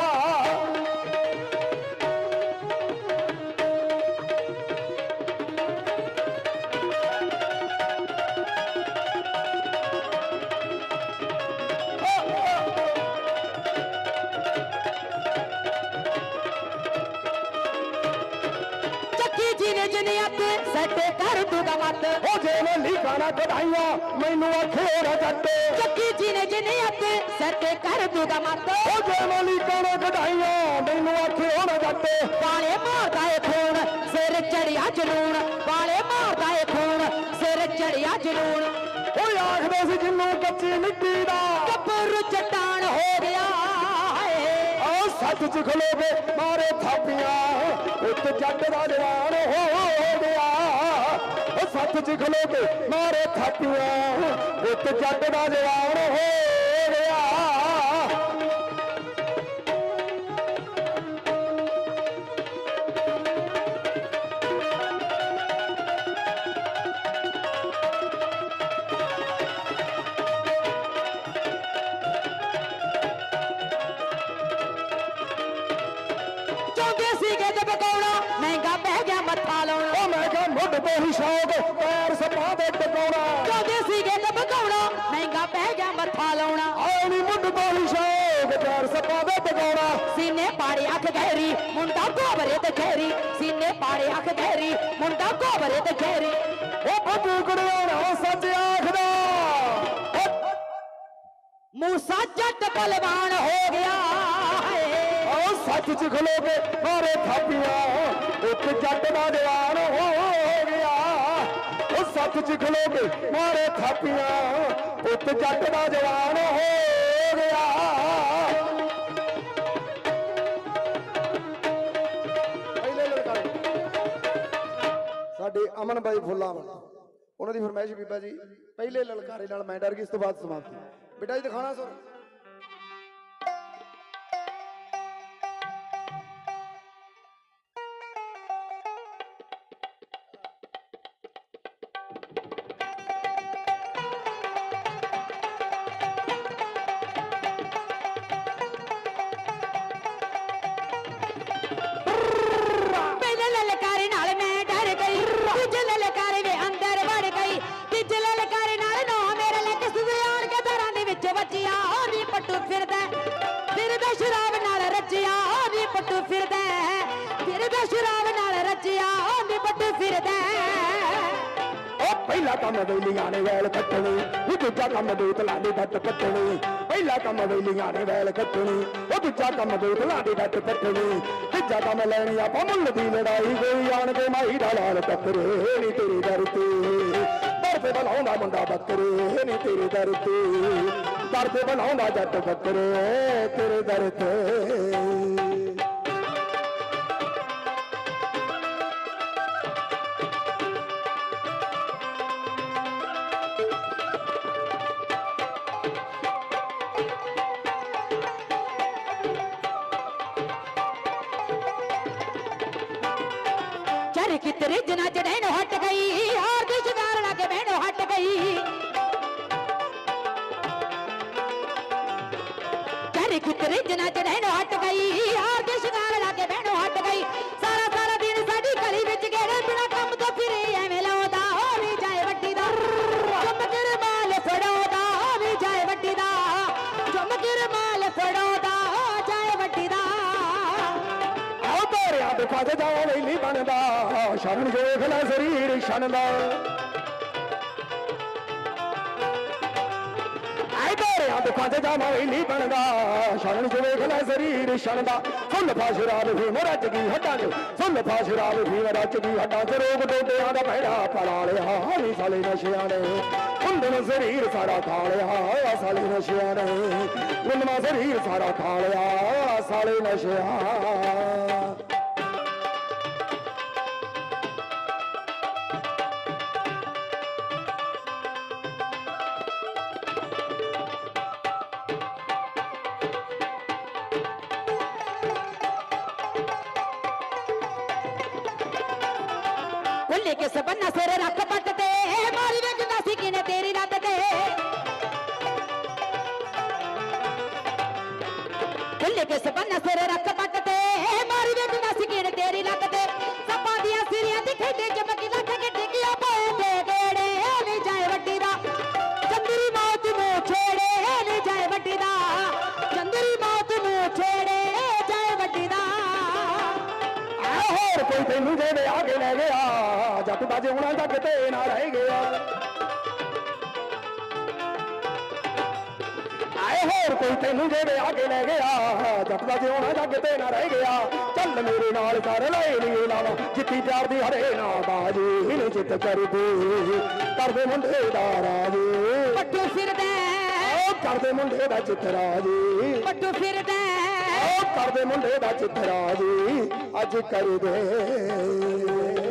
ਸੱਟੇ ਕਰ ਦੂਗਾ ਮੱਤ, ਉਹ ਜੇ ਮੈਂ ਲਿਖਾਣਾ ਕਢਾਈਆਂ ਮੈਨੂੰ ਆਖੇ ਨਾ ਜੱਟ। ਚੱਕੀ ਜੀ ਨੇ ਜਿਨੇ ਅੱਤੇ ਸੱਟੇ ਕਰ ਦੂਗਾ ਮੱਤ, ਉਹ ਜੇ ਮੈਂ ਲਿਖਾਣਾ ਕਢਾਈਆਂ ਮੈਨੂੰ ਆਖੇ ਨਾ ਜੱਟ। ਵਾਲੇ ਮਾਰਦਾ ਏ ਖੂਨ ਸਿਰ ਚੜਿਆ ਜਲੂਣ, ਵਾਲੇ ਮਾਰਦਾ ਏ ਖੂਨ ਸਿਰ ਚੜਿਆ ਜਲੂਣ। ਉਹ ਆਖਦੇ ਸੀ ਜਿੰਨੂੰ ਕੱਚੀ ਮਿੱਟੀ ਦਾ ਗੱਭਰੂ ਚਟਾਨ ਹੋ ਗਿਆ ਹੈ। ਆ ਸੱਚ ਚ ਖਲੋਗੇ ਮਾਰੇ ਥਾਪੀਆਂ, ਇੱਕ ਜੱਟ ਦਾ ਜਵਾਨ ਹੋ ਗਿਆ। ਉਹ ਸੱਚ ਚ ਖਲੋਗੇ ਮਾਰੇ ਥਾਪੀਆਂ, ਇੱਕ ਜੱਟ ਦਾ ਜਵਾਨ ਹੋ ਗਿਆ। ਮਹਿੰਗਾ ਪੈ ਗਿਆ ਮੱਥਾ ਲਾਉਣਾ, ਉਹ ਮੈਂ ਕਿਹਾ ਮੁੱਢ ਤੋਂ ਹੀ ਸ਼ੌਕ ਪੈਰ ਸਪਾ ਦੇ ਟਿਕਾਉਣਾ। ਚਾਹੁੰਦੇ ਸੀਗੇ ਤੇ ਬਕਾਉਣਾ, ਮਹਿੰਗਾ ਪੈ ਗਿਆ ਮੱਥਾ ਲਾਉਣਾ। ਆਏ ਨੀ ਮੁੱਢ ਤੋਂ ਹੀ ਸ਼ੌਕ ਪੈਰ ਸਪਾ ਦੇ ਟਿਕਾਉਣਾ। ਸੀਨੇ ਪਾੜੇ ਅੱਖ ਗਹਿਰੀ ਮੁੰਡਾ ਗੋਬਰੇ ਤੇ ਖੈਰੀ, ਸੀਨੇ ਪਾੜੇ ਅੱਖ ਗਹਿਰੀ ਮੁੰਡਾ ਗੋਬਰੇ ਤੇ ਖੈਰੀ। ਉਹ ਬੱਬੂ ਕੜਿਆਣਾ ਸੱਚ ਆਖਦਾ, ਮੂਸਾ ਜੱਟ ਪਹਿਲਵਾਨ ਹੋ ਗਿਆ ਹੈ। ਆਹ ਸੱਚ ਚ ਖਲੋਗੇ ਮਾਰੇ ਥਾਪੀਆਂ, ਇੱਕ ਜੱਟ ਦਾ ਜਵਾਨ ਹੋ ਗਿਆ। ਉਹ ਸੱਚ ਚ ਖਲੋਗੇ ਮਾਰੇ ਥਾਪੀਆਂ, ਇੱਕ ਜੱਟ ਦਾ ਜਵਾਨ ਹੋ ਗਿਆ। ਪਹਿਲੇ ਲੜਕਾਰੇ ਸਾਡੇ ਅਮਨ ਬਾਈ ਫੁੱਲਾਵਣ, ਉਹਨਾਂ ਦੀ ਫਰਮਾਇਸ਼ ਬੀਬਾ ਜੀ ਪਹਿਲੇ ਲਲਕਾਰੇ ਨਾਲ ਮੈਂ ਡਰ ਗਈ, ਇਸ ਤੋਂ ਬਾਅਦ ਸਮਾਪਤੀ। ਬੇਟਾ ਜੀ ਦਿਖਾਣਾ ਸਰ। ਪਹਿਲੇ ਲਲਕਾਰੇ ਨਾਲ ਮੈਂ ਡਰ ਗਈ, ਦੂਜੇ ਲਲਕਾਰੇ ਦੇ ਅੰਦਰ ਵੜ ਗਈ, ਤੀਜੇ ਲਲਕਾਰੇ ਨਾਲ ਨਾ ਮੇਰੇ ਲੱਕ ਸੁਧਿਆਣ ਕੇ ਦਰਾਂ ਦੇ ਵਿੱਚ ਵੱਜਿਆ। ਵੀ ਪੱਟੂ ਫਿਰਦਾ ਫਿਰਦਾ ਸ਼ਰਾਬ ਨਾਲ ਰੱਜਿਆ, ਵੀ ਪੱਟੂ ਫਿਰਦਾ ਫਿਰਦਾ ਸ਼ਰਾਬ ਨਾਲ ਰੱਜਿਆ, ਵੀ ਪੱਟੂ ਫਿਰਦਾ। ਉਹ ਪਹਿਲਾ ਕੰਮ ਵੇਲੀਆਂ ਨੇ ਵੈਲ ਕੱਟਣੀ, ਉਹ ਦੂਜਾ ਕੰਮ ਦੂਤਲਾਂ ਦੀ ਡੱਟ ਕੱਟਣੀ। ਪਹਿਲਾ ਕੰਮ ਵੇਲੀਆਂ ਨੇ ਵੈਲ ਕੱਟਣੀ, ਉਹ ਦੂਜਾ ਕੰਮ ਦੂਤਲਾਂ ਦੀ ਡੱਟ ਕੱਟਣੀ। ਤੀਜਾ ਕੰਮ ਲੈਣੀ ਆਪਾਂ ਮੁੱਲ ਦੀ ਲੜਾਈ, ਕੋਈ ਆਣ ਕੇ ਮਾਈ ਦਾ ਲਾਲ ਟੱਕਰੇ ਨੀ ਤੇਰੀ ਦਰ ਤੇ। ਦਰ ਤੇ ਬਲਾਉਂਦਾ ਮੁੰਡਾ ਬੱਕਰੇ ਨੀ ਤੇਰੇ ਦਰ ਤੇ, ਦਰ ਤੇ ਬਲਾਉਂਦਾ ਜੱਟ ਬੱਕਰੇ ਤੇਰੇ ਦਰ ਤੇ। ਚਰ ਕਿਤਰੇ ਜਨਾ ਚੜੈਣ ਹਟ ਗਈ, ਹਾਰ ਦੇ ਸ਼ਿਕਾਰ ਲਾ ਕੇ ਬਹਿਣੋਂ ਹਟ ਗਈ। तेरी कितरी जना चढ़ैनो हट गई हार के शिकार लाके बहनो हट गई सारा सारा दिन साडी गली विच गेड़े बिना काम तो फिरे एवें लाउंदा हो वी जाए वड्डी दा चमके माल फड़ोदा हो वी जाए वड्डी दा चमके माल फड़ोदा हो जाए वड्डी दा आओ तोरिया ते फस जा वैली बनदा शरण देख ले शरीर छनदा ਤੇ ਫਸ ਜਾ ਵੈਲੀ ਬਣਦਾ ਸ਼ਰਨ ਚ ਵੇਖ ਲੈ ਸਰੀਰ ਛਣਦਾ ਫੁੱਲ ਫਾ ਸ਼ਰਾਬ ਵੀ ਮਰਜ ਗਈ ਹੱਡਾਂ ਚ ਫੁੱਲ ਫਾ ਸ਼ਰਾਬ ਵੀ ਮਰਜ ਗਈ ਹੱਡਾਂ ਚ ਰੋਗ ਡੋਡਿਆਂ ਦਾ ਭੈੜਾ ਪਲਾ ਲਿਆ ਹਾਲੀ ਸਾਲੇ ਨਸ਼ਿਆਂ ਨੇ ਹੁੰਦਨ ਸਰੀਰ ਸਾਰਾ ਖਾ ਲਿਆ ਸਾਲੇ ਨਸ਼ਿਆਂ ਨੇ ਗੁੰਨਵਾ ਸਰੀਰ ਸਾਰਾ ਖਾ ਲਿਆ ਸਾਲੇ ਨਸ਼ਿਆਂ के सबन्ना सिर रख पट ते मारी वेचदा सी किने तेरी रत ते खुले के सबन्ना सिर रख पट ते मारी वेचदा सी किने तेरी रत ते सपा दियां सिरियां दी खेते चमकी लख के टिकिया पाए गेड़े नी जाए वड्डी दा चंदरी मौत नु छेड़े नी जाए वड्डी दा चंदरी मौत नु छेड़े जाए वड्डी दा होर कोई तैनू जेवे आगे ले गया जट बाजे होना तक ते ना रह गया आए होर कोई तैनू जेवे आगे ले गया जट बाजे होना तक ते ना रह गया चल मेरे नाल कर ले नी लावा जित्ती प्यार दी हरे ना बाजी इन चित कर दे कर दे मुंडे दा राजी पट्टू फिरदे कर दे मुंडे दा चितराजी पट्टू फिरदे कर दे मुंडे दा चितराजी अज कर दे